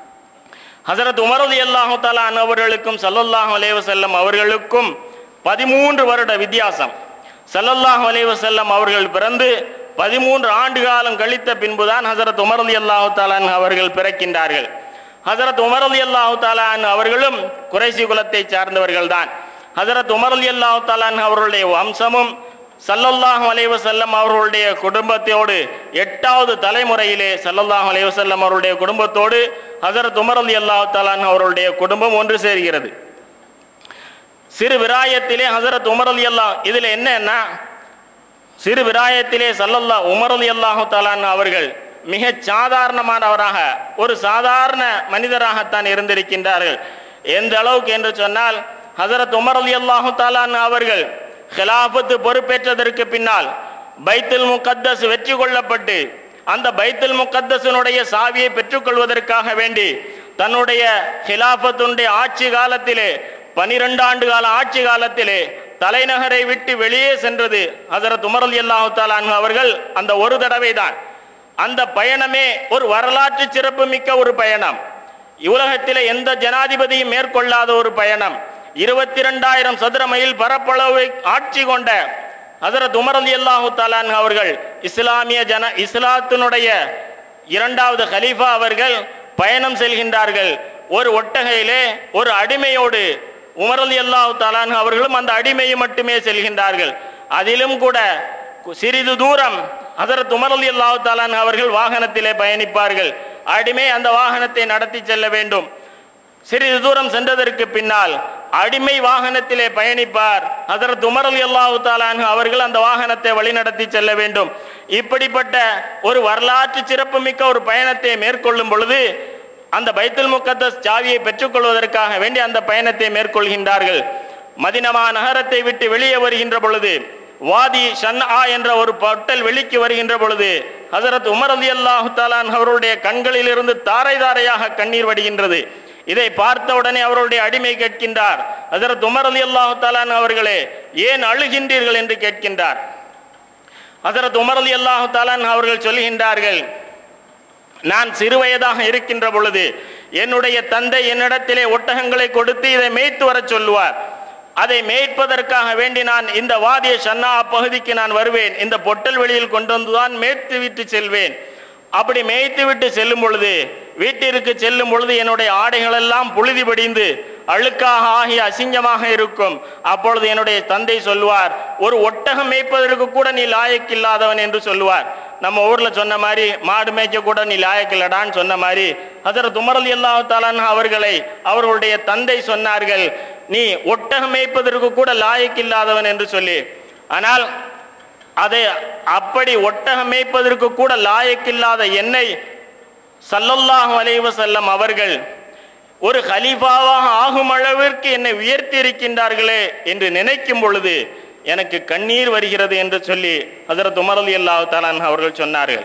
ஹஜரத் உமர் ரலியல்லாஹு தஆலா அன்ஹு அவர்களுக்கும் ஸல்லல்லாஹு அலைஹி வஸல்லம் அவர்களுக்கும் பதிமூன்று வருட வித்தியாசம். ஸல்லல்லாஹு அலைஹி வஸல்லம் அவர்கள் பிறந்து பதிமூன்று ஆண்டு காலம் கழித்த பின்புதான் ஹஜரத் உமர் ரலியல்லாஹு தஆலா அன்ஹு அவர்கள் பிறக்கின்றார்கள். ஹஜரத் உமர் ரலியல்லாஹு தஆலா அன்ஹு அவர்களும் குறைஷி குலத்தை சார்ந்தவர்கள் தான். ஹஜரத் உமர் ரலியல்லாஹு தஆலா அன்ஹு அவர்களுடைய வம்சமும் ஸல்லல்லாஹு அலைஹி வஸல்லம் அவர்களுடைய குடும்பத்தோடு எட்டாவது தலைமுறையிலே ஸல்லல்லாஹு அலைஹி வஸல்லம் அவருடைய குடும்பத்தோடு ஹஜரத் உமர் ரலியல்லாஹு தஆலா அன்ஹு அவருடைய குடும்பம் ஒன்று சேர்கிறது. சிறு விராயத்திலே ஹஜரத் உமர் ரலியல்லாஹு, இதில் என்னன்னா, சிறு விராயத்திலே ஸல்லல்லாஹு உமர் ரலியல்லாஹு தஆலா அன்ஹு அவர்கள் மிக சாதாரணமானவராக ஒரு சாதாரண மனிதராகத்தான் இருந்திருக்கின்றார்கள். எந்த அளவுக்கு என்று சொன்னால், ஹஜரத் உமர் ரலியல்லாஹு தஆலா அன்ஹு அவர்கள் கிலாஃபத்து பொறுப்பேற்றதற்கு பின்னால் பைத்துல் முகத்தஸ் வெற்றி கொள்ளப்பட்டு அந்த பைத்துல் முகத்தஸினுடைய சாவியை பெற்றுக்கொள்வதற்காக வேண்டி தன்னுடைய கிலாஃபத்துடைய ஆட்சி காலத்திலே பனிரெண்டு ஆண்டு கால ஆட்சி காலத்திலே தலைநகரை விட்டு வெளியே சென்றது ஹஜரத் உமர் ரலியல்லாஹு தஆலா அன்ஹு அவர்கள் அந்த ஒரு தடவை தான். அந்த பயணமே ஒரு வரலாற்று சிறப்பு மிக்க ஒரு பயணம். உலகத்திலே எந்த ஜனாதிபதியும் மேற்கொள்ளாத ஒரு பயணம். இருபத்தி ரெண்டாயிரம் சதுர மைல் பரப்பளவை ஆட்சி கொண்ட ஹஜரத் உமர் ரலியல்லாஹு தஆலா அன்ஹு அவர்கள் இஸ்லாமிய ஜன இஸ்லாத்தினுடைய இரண்டாவது கலீஃபா அவர்கள் பயணம் செல்கின்றார்கள். ஒரு ஒட்டகையிலே ஒரு அடிமையோடு உமர் ரலியல்லாஹு தஆலா அன்ஹு அவர்களும் அந்த அடிமையை மட்டுமே செல்கின்றார்கள். அதிலும் கூட சிறிது தூரம் ஹஜரத் உமர் ரலியல்லாஹு தஆலா அன்ஹு அவர்கள் வாகனத்திலே பயணிப்பார்கள். அடிமை அந்த வாகனத்தை நடத்தி செல்ல வேண்டும். சிறிது தூரம் சென்றதற்கு பின்னால் அடிமை வாகனத்திலே பயணிப்பார். ஹஜரத் உமர் ரலியல்லாஹு தஆலா அன்ஹு அவர்கள் அந்த வாகனத்தை வழிநடத்தி செல்ல வேண்டும். இப்படிப்பட்ட ஒரு வரலாற்று சிறப்புமிக்க ஒரு பயணத்தை மேற்கொள்ளும் பொழுது அந்த பைத்துல் முகத்தஸ் சாவியை பெற்றுக்கொள்வதற்காக வேண்டி அந்த பயணத்தை மேற்கொள்கின்றார்கள். மதினமா நகரத்தை விட்டு வெளியே வருகின்ற பொழுது வாதி ஷன்ஆ என்ற ஒரு பொட்டல் வெளிக்கு வருகின்ற பொழுது ஹஜரத் உமர் ரலியல்லாஹு தஆலா அன்ஹு அவருடைய கண்களிலிருந்து தாரை தாரையாக கண்ணீர் வடிகின்றது. இதை பார்த்தவுடனே அவருடைய அடிமை கேட்கின்றார், ஹஜரத் உமர் ரலியல்லாஹு தஆலா அன்ஹு அவர்களே, ஏன் அழுகின்றீர்கள் என்று கேட்கின்றார். ஹஜரத் உமர் ரலியல்லாஹு தஆலா அன்ஹு அவர்கள் சொல்கின்றார்கள், நான் சிறுவயதாக இருக்கின்ற பொழுது என்னுடைய தந்தை என்னிடத்திலே ஒட்டகங்களை கொடுத்து இதை மேய்த்து வர சொல்லுவார். அதை மேய்ப்பதற்காக வேண்டி நான் இந்த வாதிய ஷன்னா பகுதிக்கு நான் வருவேன். இந்த பொட்டல் வெளியில் கொண்டு வந்துதான் மேய்த்து விட்டு செல்வேன். அப்படி மேய்த்து விட்டு செல்லும் பொழுது வீட்டிற்கு செல்லும் பொழுது என்னுடைய ஆடைகள் எல்லாம் புழுதி படிந்து அழுக்காக ஆகி அசிங்கமாக இருக்கும். அப்பொழுது என்னுடைய தந்தை சொல்லுவார், ஒரு ஒட்டகம் மேய்ப்பதற்கு கூட நீ லாயக்கில்லாதவன் என்று சொல்லுவார். நம்ம ஊர்ல சொன்ன மாதிரி மாடு மேய்க்க கூட நீ லாயக்கில்லடான்னு சொன்ன மாதிரி ஹஜரத் உமர் ரலியல்லாஹு தஆலா அன்ஹு அவர்களை அவர்களுடைய தந்தை சொன்னார்கள், நீ ஒட்டகம் மேய்ப்பதற்கு கூட லாயக்கில்லாதவன் என்று சொல்லி. ஆனால் அதை அப்படி ஒட்டகம் மேய்ப்பதற்கு கூட லாயக்கில்லாத என்னை ஸல்லல்லாஹு அலைஹி வஸல்லம் அவர்கள் ஒரு கலீஃபாவாக ஆகும் அளவிற்கு என்னை உயர்த்தி இருக்கின்றார்களே என்று நினைக்கும் பொழுது எனக்கு கண்ணீர் வருகிறது என்று சொல்லி ஹஜரத் உமர் ரலியல்லாஹு தஆலா அன்ஹு அவர்கள் சொன்னார்கள்.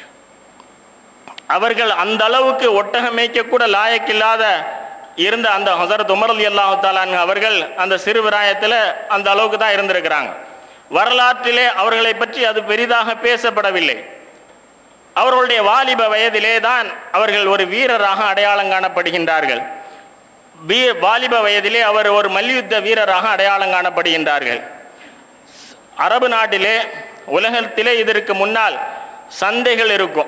அவர்கள் அந்த அளவுக்கு ஒட்டகம் மேய்க்க கூட லாயக்கில்லாத இருந்த அந்த ஹஜரத் உமர் ரலியல்லாஹு தஆலா அன்ஹு அவர்கள் அந்த சிறு விராயத்தில் அந்த அளவுக்கு தான் இருந்திருக்கிறாங்க. வரலாற்றிலே அவர்களை பற்றி அது பெரிதாக பேசப்படவில்லை. அவர்களுடைய வாலிப வயதிலே தான் அவர்கள் ஒரு வீரராக அடையாளம் காணப்படுகின்றார்கள். வாலிப வயதிலே அவர் ஒரு மல்யுத்த வீரராக அடையாளம் காணப்படுகின்றார்கள். அரபு நாட்டிலே உலகத்திலே இதற்கு முன்னால் சந்தைகள் இருக்கும்.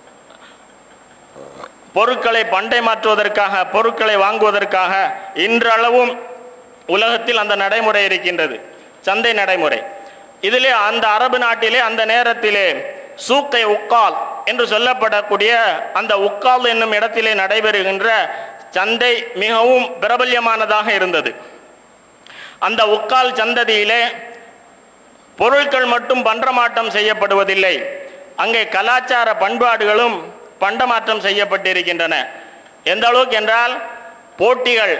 பொருட்களை பண்டை மாற்றுவதற்காக பொருட்களை வாங்குவதற்காக இன்றளவும் உலகத்தில் அந்த நடைமுறை இருக்கின்றது, சந்தை நடைமுறை. இதிலே அந்த அரபு நாட்டிலே அந்த நேரத்திலே சூக்கை உக்கால் என்று சொல்லப்படக்கூடிய அந்த உக்கால் என்னும் இடத்திலே நடைபெறுகின்ற சந்தை மிகவும் பிரபல்யமானதாக இருந்தது. அந்த உக்கால் சந்ததியிலே பொருட்கள் மட்டும் பண்டமாற்றம் செய்யப்படுவதில்லை, அங்கே கலாச்சார பண்பாடுகளும் பண்டமாற்றம் செய்யப்பட்டிருக்கின்றன. எந்த அளவுக்கு என்றால் போட்டிகள்,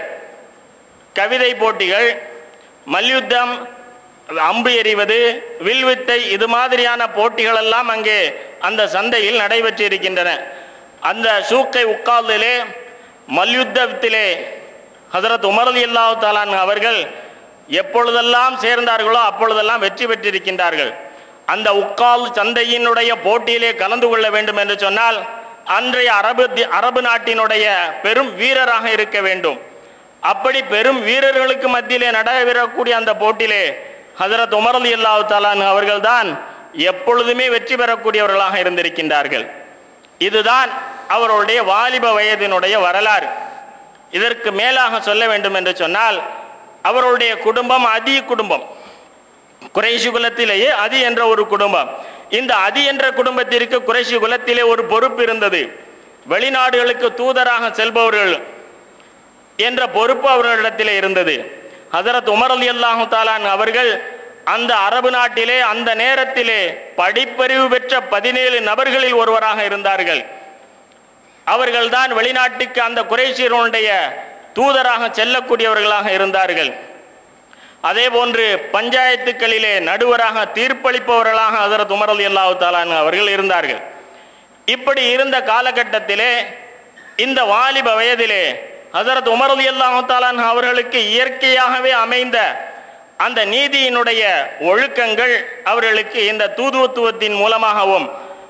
கவிதை போட்டிகள், மல்யுத்தம், அம்பு எறிவது, வில்வித்தை, இது மாதிரியான போட்டிகள் எல்லாம் அங்கே அந்த சந்தையில் நடைபெற்று இருக்கின்றன. அந்த சூக்கை உக்காலிலே மல்யுத்தத்திலே ஹஜரத் உமர் ரலியல்லாஹு தஆலா அன்ஹு அவர்கள் எப்பொழுதெல்லாம் சேர்ந்தார்களோ அப்பொழுதெல்லாம் வெற்றி பெற்றிருக்கின்றார்கள். அந்த உக்கால் சந்தையினுடைய போட்டியிலே கலந்து கொள்ள வேண்டும் என்று சொன்னால் அன்றைய அரபு அரபு நாட்டினுடைய பெரும் வீரராக இருக்க வேண்டும். அப்படி பெரும் வீரர்களுக்கு மத்தியிலே நடைபெறக்கூடிய அந்த போட்டியிலே ஹஜரத் உமர் ரலியல்லாஹு தஆலா அன்ஹு அவர்கள் தான் எப்பொழுதுமே வெற்றி பெறக்கூடியவர்களாக இருந்திருக்கின்றார்கள். இதுதான் அவருடைய வாலிப வயதினுடைய வரலாறு. இதற்கு மேலாக சொல்ல வேண்டும் என்று சொன்னால் அவருடைய குடும்பம் அதி குடும்பம், குறைஷி குலத்திலேயே அதி என்ற ஒரு குடும்பம். இந்த அதி என்ற குடும்பத்திற்கு குறைஷி குலத்திலே ஒரு பொறுப்பு இருந்தது. வெளிநாடுகளுக்கு தூதராக செல்பவர்கள் என்ற பொறுப்பு அவர்களிடத்திலே இருந்தது. ஹஜரத் உமர் ரலியல்லாஹு தஆலா அன்ஹு அவர்கள் அந்த அரபு நாட்டிலே அந்த நேரத்திலே படிப்பறிவு பெற்ற பதினேழு நபர்களில் ஒருவராக இருந்தார்கள். அவர்கள்தான் வெளிநாட்டுக்கு அந்த குறைஷியர்களுடைய தூதராக செல்லக்கூடியவர்களாக இருந்தார்கள். அதே போன்று பஞ்சாயத்துக்களிலே நடுவராக தீர்ப்பளிப்பவர்களாக ஹஜரத் உமர் ரலியல்லாஹு தஆலா அன்ஹு அவர்கள் இருந்தார்கள். இப்படி இருந்த காலகட்டத்திலே இந்த வாலிப வயதிலே ஹஜரத் உமர் ரலியல்லாஹு தஆலா அன்ஹு அவர்களுக்கு இயற்கையாகவே அமைந்த அந்த நீதியினுடைய ஒழுக்கங்கள் அவர்களுக்கு இந்த தூதுவத்துவத்தின் மூலமாகவும்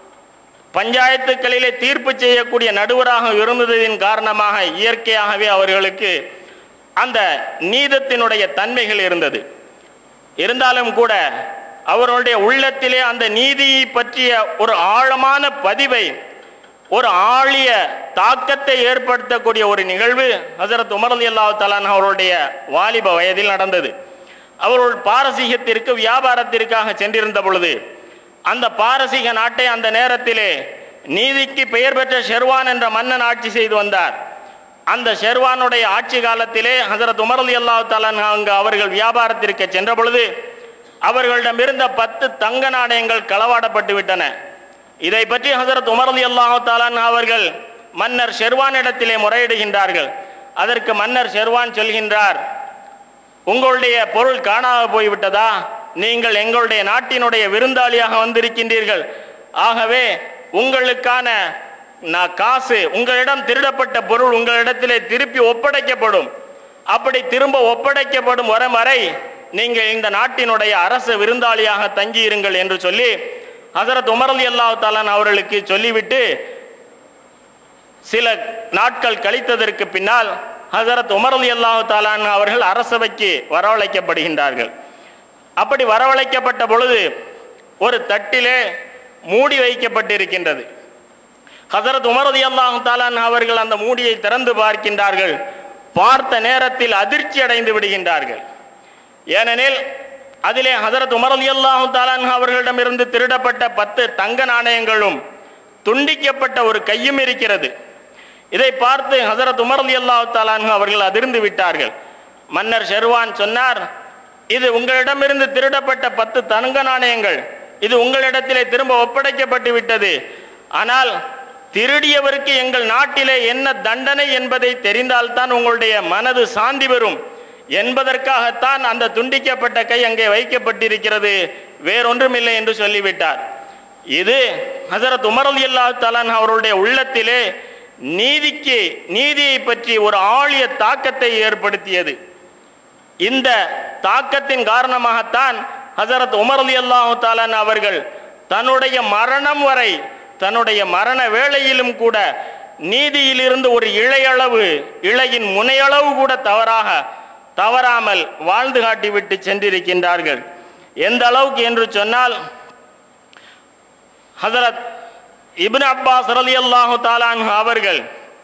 பஞ்சாயத்துக்களிலே தீர்ப்பு செய்யக்கூடிய நடுவராக இருந்ததின் காரணமாக இயற்கையாகவே அவர்களுக்கு அந்த நீதத்தினுடைய தன்மைகள் இருந்தது. இருந்தாலும் கூட அவர்களுடைய உள்ளத்திலே அந்த நீதியை பற்றிய ஒரு ஆழமான பதிவை ஒரு ஆழிய தாக்கத்தை ஏற்படுத்தக்கூடிய ஒரு நிகழ்வு ஹஜரத் உமர் ரலியல்லாஹு தஆலா அன்ஹு அவருடைய வாலிப வயதில் நடந்தது. அவர்கள் பாரசீகத்திற்கு வியாபாரத்திற்காக சென்றிருந்த பொழுது அந்த பாரசீக நாட்டை அந்த நேரத்திலே நீதிக்கு பெயர் பெற்ற ஷெர்வான் என்ற மன்னன் ஆட்சி செய்து வந்தார். அந்த ஷெர்வானுடைய ஆட்சி காலத்திலே ஹஜரத் உமர் ரலியல்லாஹு தஆலா அன்ஹு அவர்கள் வியாபாரத்திற்கு சென்ற பொழுது அவர்களிடமிருந்த பத்து தங்க நாணயங்கள் களவாடப்பட்டு விட்டன. இதை பற்றி ஹஜரத் உமர் ரலியல்லாஹு தஆலா அன்ஹு அவர்கள் மன்னர் ஷெர்வானிடத்திலே முறையிடுகின்றார்கள். அதற்கு மன்னர் ஷெர்வான் சொல்கின்றார், உங்களுடைய பொருள் காணாமல் போய்விட்டதா? நீங்கள் எங்களுடைய நாட்டினுடைய விருந்தாளியாக வந்திருக்கின்றீர்கள். ஆகவே உங்களுக்கான காசு, உங்களிடம் திருடப்பட்ட பொருள் உங்களிடத்திலே திருப்பி ஒப்படைக்கப்படும். அப்படி திரும்ப ஒப்படைக்கப்படும் வரும் வரை நீங்கள் இந்த நாட்டினுடைய அரசு விருந்தாளியாக தங்கியிருங்கள் என்று சொல்லி ஹஜரத் உமர் ரலியல்லாஹு தஆலா அவர்களுக்கு சொல்லிவிட்டு சில நாட்கள் கழித்ததற்கு பின்னால் ஹஜரத் உமர் ரலியல்லாஹு தஆலா அவர்கள் அரசவைக்கு வரவழைக்கப்படுகின்றார்கள். அப்படி வரவழைக்கப்பட்ட பொழுது ஒரு தட்டிலே மூடி வைக்கப்பட்டிருக்கின்றது. ஹஜரத் உமர் ரலியல்லாஹு தஆலா அவர்கள் அந்த மூடியை திறந்து பார்க்கின்றார்கள். பார்த்த நேரத்தில் அதிர்ச்சி அடைந்து விடுகின்றார்கள். ஏனெனில் அதிலே ஹஜரத் உமர் ரலியல்லாஹு தஆலா அவர்களிடமிருந்து திருடப்பட்ட பத்து தங்க நாணயங்களும் துண்டிக்கப்பட்ட ஒரு கையும் இருக்கிறது. இதை பார்த்து ஹஜரத் உமர் ரலியல்லாஹு தஆலா அவர்கள் அதிர்ந்து விட்டார்கள். மன்னர் ஷெர்வான் சொன்னார், இது உங்களிடமிருந்து திருடப்பட்ட பத்து தங்க நாணயங்கள், இது உங்களிடத்திலே திரும்ப ஒப்படைக்கப்பட்டு விட்டது. ஆனால் திருடியவருக்கு எங்கள் நாட்டிலே என்ன தண்டனை என்பதை தெரிந்தால்தான் உங்களுடைய மனது சாந்தி பெறும் என்பதற்காகத்தான் அந்த துண்டிக்கப்பட்ட கை அங்கே வைக்கப்பட்டிருக்கிறது, வேறொன்றுமில்லை என்று சொல்லிவிட்டார். இது ஹஜரத் உமர் ரலியல்லாஹு தஆலா அவருடைய உள்ளத்திலே நீதிக்கு நீதியை பற்றி ஒரு ஆழிய தாக்கத்தை ஏற்படுத்தியது. இந்த தாக்கத்தின் காரணமாகத்தான் ஹஜரத் உமர் ரலியல்லாஹு தஆலா அவர்கள் தன்னுடைய மரணம் வரை, தன்னுடைய மரண வேளையிலும் கூட நீதியிலிருந்து ஒரு இழையளவு, இழையின் முனையளவு கூட தவறாக தவறாமல் வாழ்ந்து காட்டிவிட்டு சென்றிருக்கின்றார்கள். எந்த அளவுக்கு என்று சொன்னால், ஹஜரத் இப்னு அப்பாஸ் ரலியல்லாஹு தஆலா அன்ஹு அவர்கள்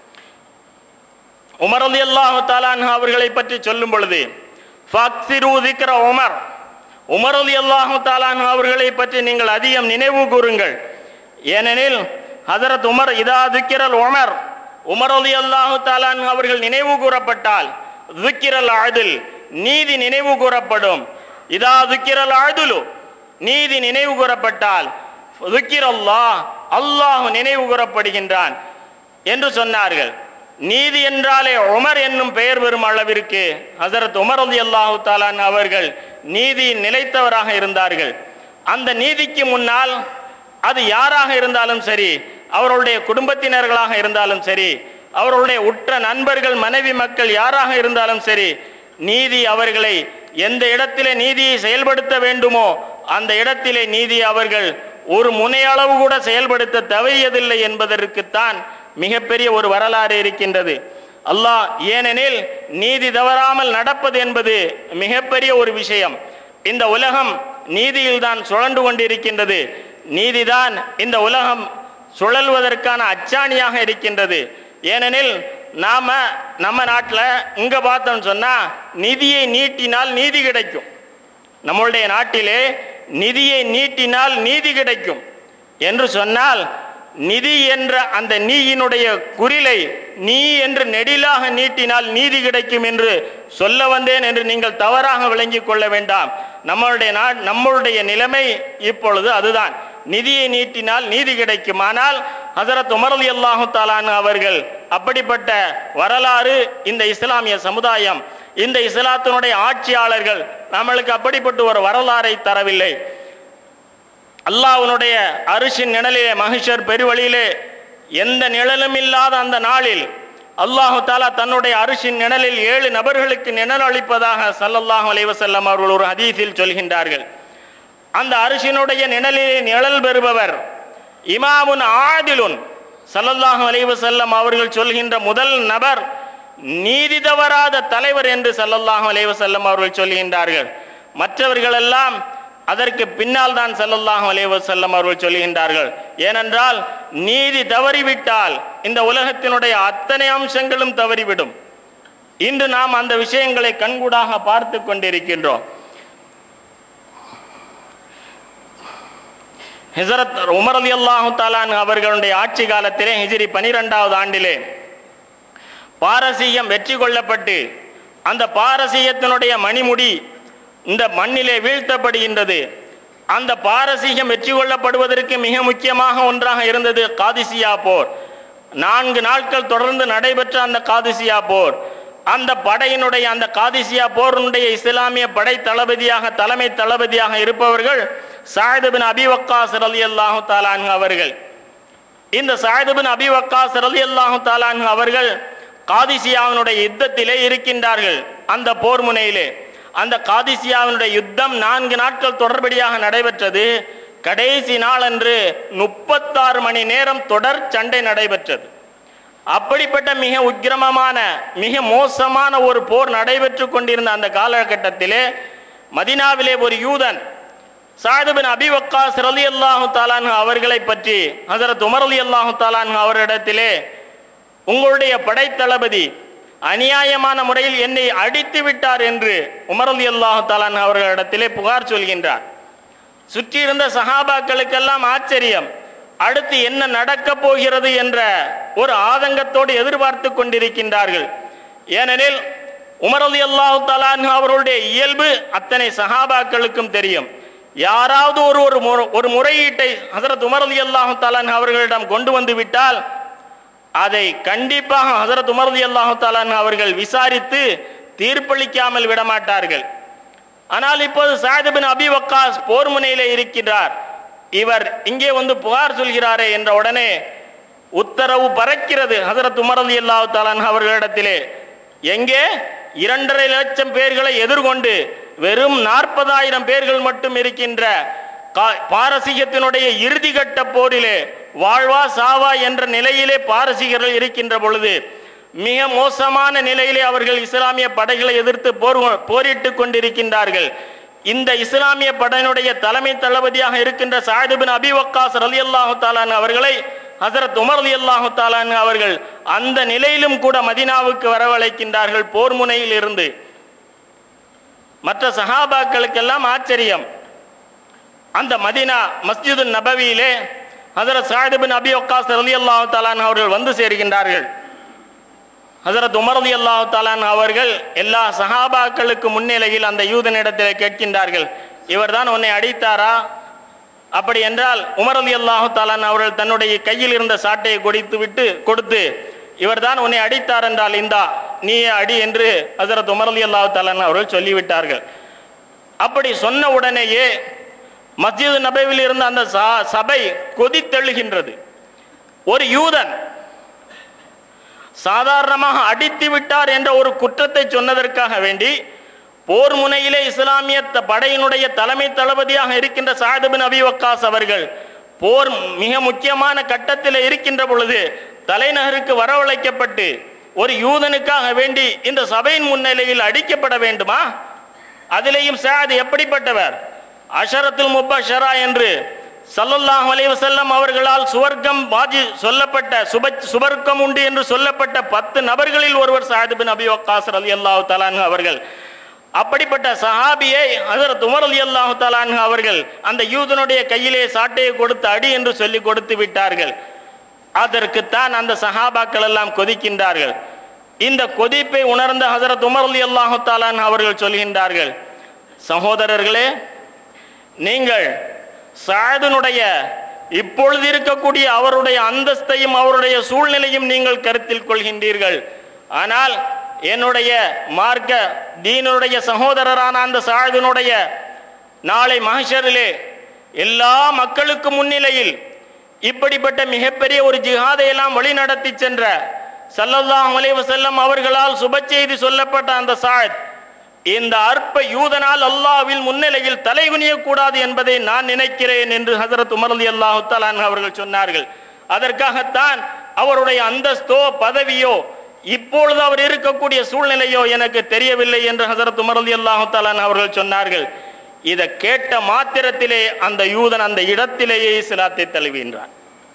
உமர் ரலியல்லாஹு தஆலா அன்ஹு அவர்களை பற்றி சொல்லும் பொழுது, ஃபக்ஸிரு ذிக்ர உமர், உமர் ரலியல்லாஹு தஆலா அன்ஹு அவர்களை பற்றி நீங்கள் அதிகம் நினைவு கூறுங்கள். ஏனெனில் ஹஜரத் உமர் இதா ذிக்ரல் உமர், உமர் ரலியல்லாஹு தஆலா அன்ஹு அவர்கள் நினைவு கூறப்பட்டால் ذிக்ரல் அத்ல், நீதி நினைவு கூறப்படும். இதா ذிக்ரல் அத்லு, நீதி நினைவு கூறப்பட்டால் ذிக்ரல்லாஹ், அல்லாஹ் நினைவு கூறப்படுகின்றான் என்று சொன்னார்கள். நீதி என்றாலே உமர் என்னும் பெயர் பெறும் அளவிற்கு ஹஜரத் உமர் ரலியல்லாஹு தஆலா அவர்கள் நீதியில் நிலைத்தவராக இருந்தார்கள். அந்த நீதிக்கு முன்னால் அது யாராக இருந்தாலும் சரி, அவர்களுடைய குடும்பத்தினர்களாக இருந்தாலும் சரி, அவர்களுடைய உற்ற நண்பர்கள், மனைவி, மக்கள் யாராக இருந்தாலும் சரி, நீதி அவர்களை எந்த இடத்திலே நீதியை செயல்படுத்த வேண்டுமோ அந்த இடத்திலே நீதி அவர்கள் ஒரு முனையளவு கூட செயல்படுத்த தவறியதில்லை என்பதற்குத்தான் மிகப்பெரிய ஒரு வரலாறு இருக்கின்றது. அல்லாஹ், ஏனெனில் நீதி தவறாமல் நடப்பது என்பது மிகப்பெரிய ஒரு விஷயம். இந்த உலகம் நீதியில் தான் சுழன்று கொண்டிருக்கின்றது. நீதிதான் இந்த உலகம் சுழல்வதற்கான அச்சாணியாக இருக்கின்றது. ஏனெனில் நாம நம்ம நாட்டில் இங்க பார்த்தோம்னு சொன்னா நிதியை நீட்டினால் நீதி கிடைக்கும். நம்மளுடைய நாட்டிலே நிதியை நீட்டினால் நீதி கிடைக்கும் என்று சொன்னால், நிதி என்ற அந்த நீயினுடைய குறிலை நீ என்று நெடிலாக நீட்டினால் நீதி கிடைக்கும் என்று சொல்ல வந்தேன் என்று நீங்கள் தவறாக விளங்கிக் கொள்ள வேண்டாம். நம்மளுடைய நா நம்மளுடைய நிலைமை இப்பொழுது அதுதான். நிதியை நீட்டினால் நீதி கிடைக்கும். ஆனால் ஹஜரத் உமர் ரலியல்லாஹு தஆலா அவர்கள் அப்படிப்பட்ட வரலாறு இந்த இஸ்லாமிய சமுதாயம், இந்த இஸ்லாத்தினுடைய ஆட்சியாளர்கள் நம்மளுக்கு அப்படிப்பட்ட ஒரு வரலாறை தரவில்லை. அல்லாஹ்வுடைய அரிசின் நிழலிலே, மஹ்ஷர் பெருவழியிலே எந்த நிழலும் இல்லாத அந்த நாளில் அல்லாஹு தஆலா தன்னுடைய அரிசின் நிழலில் ஏழு நபர்களுக்கு நிழல் அளிப்பதாக ஸல்லல்லாஹு அலைஹி வஸல்லம் அவர்கள் ஒரு ஹதீஸில் சொல்கின்றார்கள். அந்த அரிசினுடைய நிழலிலே நிழல் பெறுபவர் இமாமுன் ஆதிலுன். ஸல்லல்லாஹு அலைஹி வஸல்லம் அவர்கள் சொல்கின்ற முதல் நபர் நீதி தவறாத தலைவர் என்று ஸல்லல்லாஹு அலைஹி வஸல்லம் அவர்கள் சொல்கின்றார்கள். மற்றவர்களெல்லாம் அதற்கு பின்னால் தான் ஸல்லல்லாஹு அலைஹி வஸல்லம் அவர்கள் சொல்கின்றார்கள். ஏனென்றால் நீதி தவறிவிட்டால் இந்த உலகத்தினுடைய அத்தனை அம்சங்களும் தவறிவிடும். இன்று நாம் அந்த விஷயங்களை கண்கூடாக பார்த்து கொண்டிருக்கின்றோம். ஹிஜ்ரத் உமர் ரலியல்லாஹு தஆலா அவர்களுடைய ஆட்சி காலத்திலே ஹிஜ்ரி பனிரெண்டாவது ஆண்டிலே பாரசீகம் வெற்றி கொள்ளப்பட்டு அந்த பாரசீகத்தினுடைய மணிமுடி இந்த மண்ணிலே வீழ்த்தப்படுகின்றது. அந்த பாரசீகம் வெற்றி கொள்ளப்படுவதற்கு மிக முக்கியமாக ஒன்றாக இருந்தது காதிசியா போர். நான்கு நாட்கள் தொடர்ந்து நடைபெற்ற அந்த காதிசியா போர், அந்த படையினுடைய அந்த காதிசியா போருடைய இஸ்லாமிய படை தளபதியாக தலைமை தளபதியாக இருப்பவர்கள் சஅத் பின் அபி வக்காஸ் ரலியல்லாஹு தஆலா அன்ஹு அவர்கள். இந்த சஅத் பின் அபி வக்காஸ் ரலியல்லாஹு தஆலா அன்ஹு அவர்கள் காதிசியாவினுடைய யுத்தத்திலே இருக்கின்றார்கள். அந்த போர் முனையிலே அந்த காதிசியாவினுடைய யுத்தம் நான்கு நாட்கள் தொடர்படியாக நடைபெற்றது. கடைசி நாள் அன்று முப்பத்தாறு மணி நேரம் தொடர் சண்டை நடைபெற்றது. அப்படிப்பட்ட மிக உக்கிரமமான மிக மோசமான ஒரு போர் நடைபெற்று கொண்டிருந்த அந்த காலகட்டத்திலே மதீனாவிலே ஒரு யூதன் சஅத் பின் அபி வக்காஸ் ரலியல்லாஹு தஆலா அன்ஹு அவர்களை பற்றி ஹஜ்ரத் உமர் ரலியல்லாஹு தஆலா அன்ஹு அவரிடத்திலே, உங்களுடைய படைத்தளபதி அநியாயமான முறையில் என்னை அடித்து விட்டார் என்று உமர் ரலியல்லாஹு தஆலா அன்ஹு அவர்களிடத்திலே புகார் சொல்கின்றார். சுற்றியிருந்த சஹாபாக்களுக்கெல்லாம் ஆச்சரியம். அடுத்து என்ன நடக்கப் போகிறது என்ற ஒரு ஆதங்கத்தோடு எதிர்பார்த்து கொண்டிருக்கின்றார்கள். ஏனெனில் உமர் ரலியல்லாஹு தஆலா அன்ஹு அவர்களுடைய இயல்பு அத்தனை சஹாபாக்களுக்கும் தெரியும். யாராவது ஒரு ஒரு முறையீட்டை ஹஜ்ரத் உமர் ரலியல்லாஹு தஆலா அன்ஹு அவர்களிடம் கொண்டு வந்து விட்டால் அதை கண்டிப்பாக ஹஜ்ரத் உமர் ரலியல்லாஹு தஆலா அன்ஹு அவர்கள் விசாரித்து தீர்ப்பளிக்காமல் விடமாட்டார்கள். ஆனால் இப்போது சஅத் பின் அபி வக்காஸ் போர் முனையிலே இருக்கின்றார். இவர் இங்கே வந்து புகார் சொல்கிறாரே என்ற உடனே உத்தரவு பறக்கிறது ஹஜ்ரத் உமர் ரலியல்லாஹு தஆலா அன்ஹு அவர்களிடத்திலே. எங்கே இரண்டரை லட்சம் பேர்களை எதிர்கொண்டு வெறும் நாற்பதாயிரம் பேர்கள் மட்டும் இருக்கின்ற பாரசீகத்தினுடைய இறுதிக்கட்ட போரிலே வாழ்வா சாவா என்ற நிலையிலே பாரசீகர்கள் இருக்கின்ற பொழுது மிக மோசமான நிலையிலே அவர்கள் இஸ்லாமிய படைகளை எதிர்த்து போர் போரிட்டு கொண்டிருக்கின்றார்கள். இந்த இஸ்லாமிய படையினுடைய தலைமை தளபதியாக இருக்கின்ற சஅத் பின் அபி வக்காஸ் ரலியல்லாஹு தஆலா அன்ஹு அவர்களை ஹஜ்ரத் உமர் ரலியல்லாஹு தஆலா அன்ஹு அவர்கள் அந்த நிலையிலும் கூட மதீனாவுக்கு வரவழைக்கின்றார்கள் போர் முனையில் இருந்து. மற்ற சஹாபாக்களுக்கெல்லாம் ஆச்சரியம். அந்த மதீனா மஸ்ஜிது நபவியிலே ஹஜ்ரத் சஅத் பின் அபி வக்காஸ் ரலியல்லாஹு தஆலா அன்ஹு அவர்கள் வந்து சேர்கின்றார்கள். ஹஜ்ரத் உமர் ரலியல்லாஹு தஆலா அன்ஹு அவர்கள் எல்லா சஹாபாக்களுக்கு முன்னிலையில் அந்த யூதனிடத்தில் கேட்கின்றார்கள், இவர்தான் உன்னை அடித்தாரா? அப்படி என்றால் உமர் ரலியல்லாஹு தஆலா அன்ஹு அவர்கள் தன்னுடைய கையில் இருந்த சாட்டையை கொடுத்து விட்டு கொடுத்து இவர்தான் உன்னை அடித்தார் என்றால் இந்தா நீயே அடி என்று ஹஜ்ரத் உமர் ரலியல்லாஹு தஆலா அன்ஹு அவர்கள் சொல்லிவிட்டார்கள். அப்படி சொன்ன உடனேயே மஸ்ஜிது நபவியில் இருந்த அந்த சபை கொதித்தெழுகின்றது. ஒரு யூதன் சாதாரணமாக அடித்து விட்டார் என்ற ஒரு குற்றத்தை சொன்னதற்காக வேண்டி போர் முனையிலே இஸ்லாமிய படையினுடைய தலைமை தளபதியாக இருக்கின்ற சஅத் பின் அபி வக்காஸ் அவர்கள் போர் மிக முக்கியமான கட்டத்தில் இருக்கின்ற பொழுது தலைநகருக்கு வரவழைக்கப்பட்டு ஒரு யூதனுக்காக வேண்டி இந்த சபையின் முன்னிலையில் அடிக்கப்பட வேண்டுமா? அதிலேயும் சஅத் எப்படிப்பட்டவர்? அஷரத்துல் முபஷரா என்று ஸல்லல்லாஹு அலைஹி வஸல்லம் அவர்களால் சுவர்க்கம் வாஜி சொல்லப்பட்ட சுப சுவர்க்கம் உண்டு என்று சொல்லப்பட்ட பத்து நபர்களில் ஒருவர் சஅத் பின் அபி வக்காஸ் ரலியல்லாஹு தஆலா அன்ஹு அவர்கள். அப்படிப்பட்ட சஹாபியை ஹஜ்ரத் உமர் ரலியல்லாஹு தஆலா அன்ஹு அவர்கள் அந்த யூதனுடைய கையிலே சாட்டையை கொடுத்து அடி என்று சொல்லி கொடுத்து விட்டார்கள். அதற்குத்தான் அந்த சஹாபாக்கள் எல்லாம் கொதிக்கின்றார்கள். இந்த கொதிப்பை உணர்ந்த ஹஜ்ரத் உமர் ரலியல்லாஹு தஆலா அன்ஹு அவர்கள் சொல்கின்றார்கள், சகோதரர்களே, நீங்கள் சஅதுனுடைய இப்பொழுது இருக்கக்கூடிய அவருடைய அந்தஸ்தையும் அவருடைய சூழ்நிலையும் நீங்கள் கருத்தில் கொள்கின்றீர்கள். ஆனால் என்னுடைய மார்க்க தீனுடைய சகோதரரான அந்த சஅதுனுடைய நாளை மஹ்ஷரிலே எல்லா மக்களுக்கு முன்னிலையில் இப்படிப்பட்ட மிகப்பெரிய ஒரு ஜிஹாதை எல்லாம் வழி நடத்தி சென்ற ஸல்லல்லாஹு அலைஹி வஸல்லம் அவர்களால் சுப செய்தி சொல்லப்பட்ட அந்த சஅத் இந்த அற்ப யூதனால் அல்லாஹ்வின் முன்னிலையில் தலைகுனிய கூடாது என்பதை நான் நினைக்கிறேன் என்று ஹஜ்ரத் உமர் ரலியல்லாஹு தஆலா அன்ஹு அவர்கள் சொன்னார்கள். அதற்காகத்தான் அவருடைய அந்தஸ்தோ பதவியோ இப்பொழுது அவர் இருக்கக்கூடிய சூழ்நிலையோ எனக்கு தெரியவில்லை என்று ஹஜ்ரத் உமர் ரலியல்லாஹு தஆலா அன்ஹு அவர்கள் சொன்னார்கள். இதை கேட்ட மாத்திரத்திலே அந்த யூதன் அந்த இடத்திலேயே இஸ்லாத்தை தழுவுகின்றான்.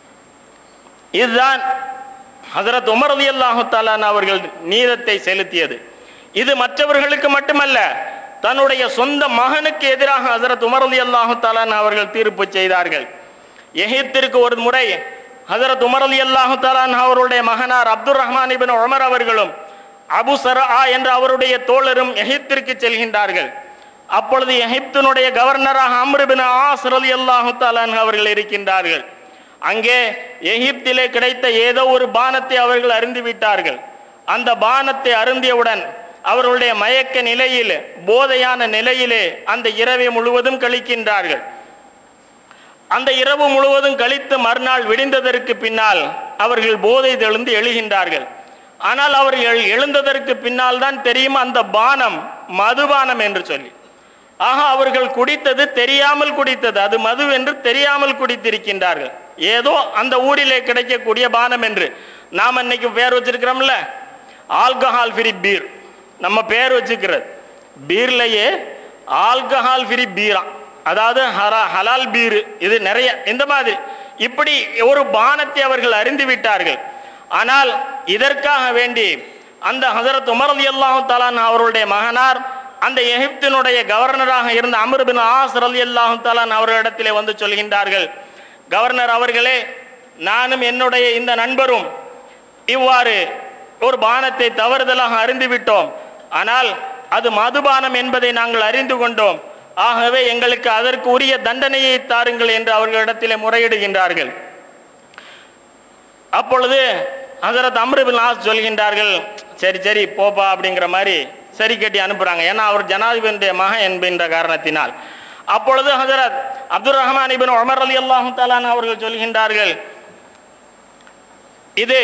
இதுதான் ஹஜ்ரத் உமர் ரலியல்லாஹு தஆலா அவர்கள் நீதத்தை செலுத்தியது. இது மற்றவர்களுக்கு மட்டுமல்ல, தன்னுடைய சொந்த மகனுக்கு எதிராக ஹஜ்ரத் உமர் ரலியல்லாஹு தஆலா அவர்கள் தீர்ப்பு செய்தார்கள். எகிப்திற்கு ஒரு முறை ஹஜ்ரத் உமர் ரலியல்லாஹு தஆலா அவருடைய மகனார் அப்துர் ரஹ்மான் இப்னு உமர் அவர்களும் அபு சரஆ என்ற அவருடைய தோழரும் எகிப்திற்கு செல்கின்றார்கள். அப்பொழுது எகிப்தினுடைய கவர்னராக அம்ர் இப்னு ஆஸ் ரலியல்லாஹு தஆலா அவர்கள் இருக்கின்றார்கள். அங்கே எகிப்திலே கிடைத்த ஏதோ ஒரு பானத்தை அவர்கள் அருந்தி விட்டார்கள். அந்த பானத்தை அருந்தியவுடன் அவர்களுடைய மயக்க நிலையில், போதையான நிலையிலே அந்த இரவை முழுவதும் கழிக்கின்றார்கள். அந்த இரவு முழுவதும் கழித்து மறுநாள் விடிந்ததற்கு பின்னால் அவர்கள் போதை தெளிந்து எழுகின்றார்கள். ஆனால் அவர்கள் எழுந்ததற்கு பின்னால் தான் தெரியும் அந்த பானம் மதுபானம் என்று சொல்லி. ஆக அவர்கள் குடித்தது தெரியாமல் குடித்தது, அது மது என்று தெரியாமல் குடித்திருக்கின்றார்கள். ஏதோ அந்த ஊரிலே கிடைக்கக்கூடிய பானம் என்று நாம் இன்னைக்கு பேர் வச்சிருக்கிறோம்ல, ஆல்கஹால் ஃப்ரீ பீர். நம்ம பேர் வச்சுக்கிறது பீர்லையே ஆல்கஹால் ஃப்ரீ பீரா, அதாவது ஹரா ஹலால் பீர். இது நிறைய இந்த மாதிரி இப்படி ஒரு பானத்தை அவர்கள் அறிந்து விட்டார்கள். ஆனால் இதற்காக வேண்டி அந்த ஹஜ்ரத் உமர் ரலியல்லாஹு தஆலா அவருடைய மகனார் அந்த எகிப்தினுடைய கவர்னராக இருந்த அம்ர் பின் ஆஸ் ரலியல்லாஹு தஆலா அவர்களிடத்திலே வந்து சொல்கின்றார்கள், கவர்னர் அவர்களே, நானும் என்னுடைய இந்த நண்பரும் இவ்வாறு ஒரு பானத்தை தவறுதலாக அறிந்து விட்டோம். ஆனால் அது மதுபானம் என்பதை நாங்கள் அறிந்து கொண்டோம். ஆகவே எங்களுக்கு அதற்கு உரிய தண்டனையை தாருங்கள் என்று அவர்களிடத்திலே முறையிடுகின்றார்கள். அப்பொழுது ஹஜ்ரத் அம்ர் பின் ஆஸ் சொல்கின்றார்கள், சரி சரி போப்பா அப்படிங்கிற மாதிரி சரி கட்டி அனுப்புறாங்க. ஏன்னா அவர் ஜனாதிபதியுடைய மகன் என்கின்ற காரணத்தினால். அப்பொழுது ஹஜ்ரத் அப்துர் ரஹ்மான் இப்னு உமர் ரலியல்லாஹு தஆலா அவர்கள் சொல்கின்றார்கள், இது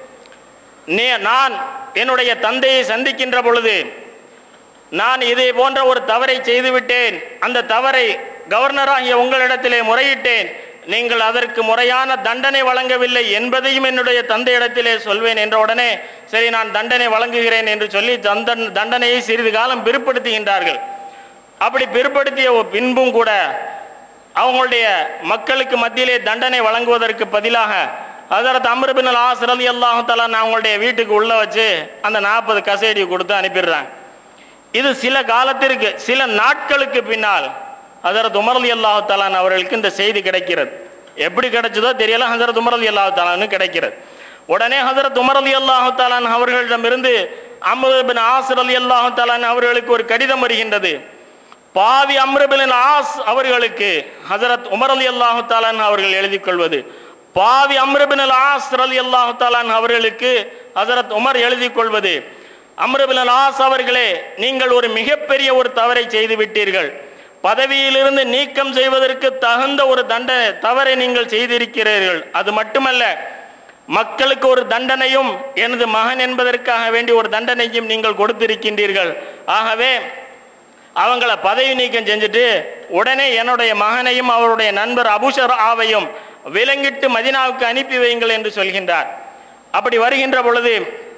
நான் என்னுடைய தந்தையை சந்திக்கின்ற பொழுது நான் இதே போன்ற ஒரு தவறை செய்துவிட்டேன். அந்த தவறை கவர்னராகிய உங்களிடத்திலே முறையிட்டேன். நீங்கள் அதற்கு முறையான தண்டனை வழங்கவில்லை என்பதையும் என்னுடைய தந்தையிடத்திலே சொல்வேன் என்ற உடனே சரி நான் தண்டனை வழங்குகிறேன் என்று சொல்லி தண்டன் தண்டனையை சிறிது காலம் பிற்படுத்துகின்றார்கள். அப்படி பிற்படுத்திய பின்பும் கூட அவங்களுடைய மக்களுக்கு மத்தியிலே தண்டனை வழங்குவதற்கு பதிலாக ஹஜ்ரத் அம்ர் பின் ஆஸ் ரலியல்லாஹு தஆலா அவங்களுடைய வீட்டுக்கு உள்ள வச்சு அந்த நாற்பது கசேடி கொடுத்து அனுப்பிடுறாங்க. இது சில காலத்திற்கு சில நாட்களுக்கு பின்னால் ஹஜ்ரத் உமர் ரலியல்லாஹு தஆலா அவர்களுக்கு இந்த செய்தி கிடைக்கிறது. எப்படி கிடைச்சதோ தெரியல, ஹஜ்ரத் உமர் ரலியல்லாஹு தஆலா கிடைக்கிறது. உடனே ஹஜ்ரத் உமர் ரலியல்லாஹு தஆலா அவர்களிடமிருந்து அம்ர் பின் ஆஸ் ரலியல்லாஹு தஆலா அவர்களுக்கு ஒரு கடிதம் வருகின்றது. பாவி அம்ர் பின் ஆஸ் அவர்களுக்கு ஹஜ்ரத் உமர் ரலியல்லாஹு தஆலா அவர்கள் எழுதி கொள்வது, பாவி அம்ர் பின் ஆஸ் ரலியல்லாஹு தஆலா அவர்களுக்கு ஹஜ்ரத் உமர் எழுதி கொள்வது, அம்ர் பின் ஆஸ் அவர்களே, நீங்கள் ஒரு மிகப்பெரிய ஒரு தவறை செய்து விட்டீர்கள். பதவியிலிருந்து நீக்கம் செய்வதற்கு தகுந்த ஒரு தண்டனை தவறை நீங்கள் செய்திருக்கிறீர்கள். அது மட்டுமல்ல, மக்களுக்கு ஒரு தண்டனையும் எனது மகன் என்பதற்காக வேண்டி ஒரு தண்டனையும் நீங்கள் கொடுத்திருக்கின்றீர்கள். ஆகவே அவங்கள பதவி நீக்கம் செஞ்சுட்டு உடனே என்னுடைய மகனையும் அவருடைய நண்பர் அபூ ஷர்ஆவையும் விலங்கிட்டு மதீனாவுக்கு அனுப்பி வையுங்கள் என்று சொல்கின்றார். அப்படி வருகின்ற பொழுது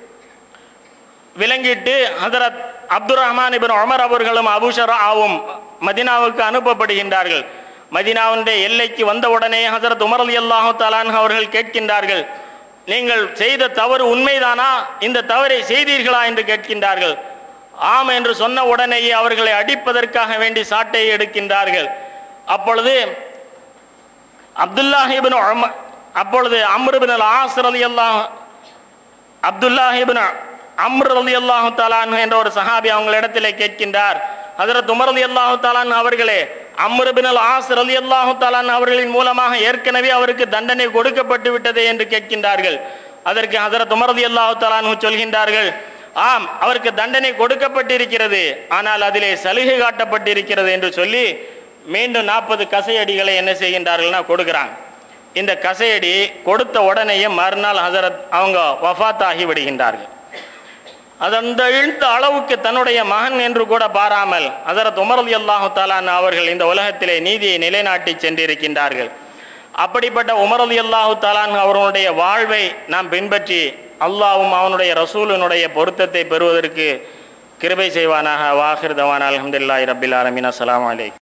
விலங்கிட்டு ஹஜ்ரத் அப்துர் ரஹ்மான் இப்னு உமர் அவர்களும் அபூ ஷர்ஆவும் மதீனாவுக்கு அனுப்பப்படுகின்றார்கள். மதீனாவுடைய எல்லைக்கு வந்தவுடனே ஹஜ்ரத் உமர் ரலியல்லாஹு தஆலா அவர்கள் கேட்கின்றார்கள், நீங்கள் செய்த தவறு உண்மைதானா, இந்த தவறை செய்தீர்களா என்று கேட்கின்றார்கள். ஆம் என்று சொன்ன உடனேயே அவர்களை அடிப்பதற்காக வேண்டி சாட்டை எடுக்கின்றார்கள். அப்பொழுது அப்துல்லாஹ் இப்னு உமர் அப்பொழுது அம்ர் பின் ஆஸ் ரலியல்லாஹு அப்துல்லாஹ் இப்னு அம்ர் ரலியல்லாஹு தஆலா என்ற ஒரு சஹாபி அவங்களிடத்திலே கேட்கின்றார், ஹஜ்ரத் உமர் ரலியல்லாஹு தஆலா அவர்களே, அம்ர் பின் ஆஸ் ரலியல்லாஹு தஆலா அவர்களின் மூலமாக ஏற்கனவே அவருக்கு தண்டனை கொடுக்கப்பட்டு விட்டதே என்று கேட்கின்றார்கள். அதற்கு ஹஜ்ரத் உமர் ரலியல்லாஹு தஆலா சொல்கின்றார்கள், ஆம், அவருக்கு தண்டனை கொடுக்கப்பட்டிருக்கிறது, ஆனால் அதிலே சலுகை காட்டப்பட்டிருக்கிறது என்று சொல்லி மீண்டும் நாற்பது கசையடிகளை என்ன செய்கின்றார்கள்னா கொடுக்குறாங்க. இந்த கசையடி கொடுத்த உடனேயே மறுநாள் ஹஜரத் அவங்க வஃபாத் ஆகி விடுகின்றார்கள். அது அந்த இழுத்த அளவுக்கு தன்னுடைய மகன் என்று கூட பாராமல் ஹஜரத் உமர் ரலியல்லாஹு தஆலா அவர்கள் இந்த உலகத்திலே நீதியை நிலைநாட்டி சென்றிருக்கின்றார்கள். அப்படிப்பட்ட உமர் ரலியல்லாஹு தஆலா அவர்களுடைய வாழ்வை நாம் பின்பற்றி அல்லாஹ்வும் அவனுடைய ரசூலினுடைய பொருத்தத்தை பெறுவதற்கு கிருபை செய்வானாக. வாஹிர் தவானா அல்ஹம்துலில்லாஹி ரப்பில் ஆலமீன். அஸ்ஸலாமு அலைக்கும்.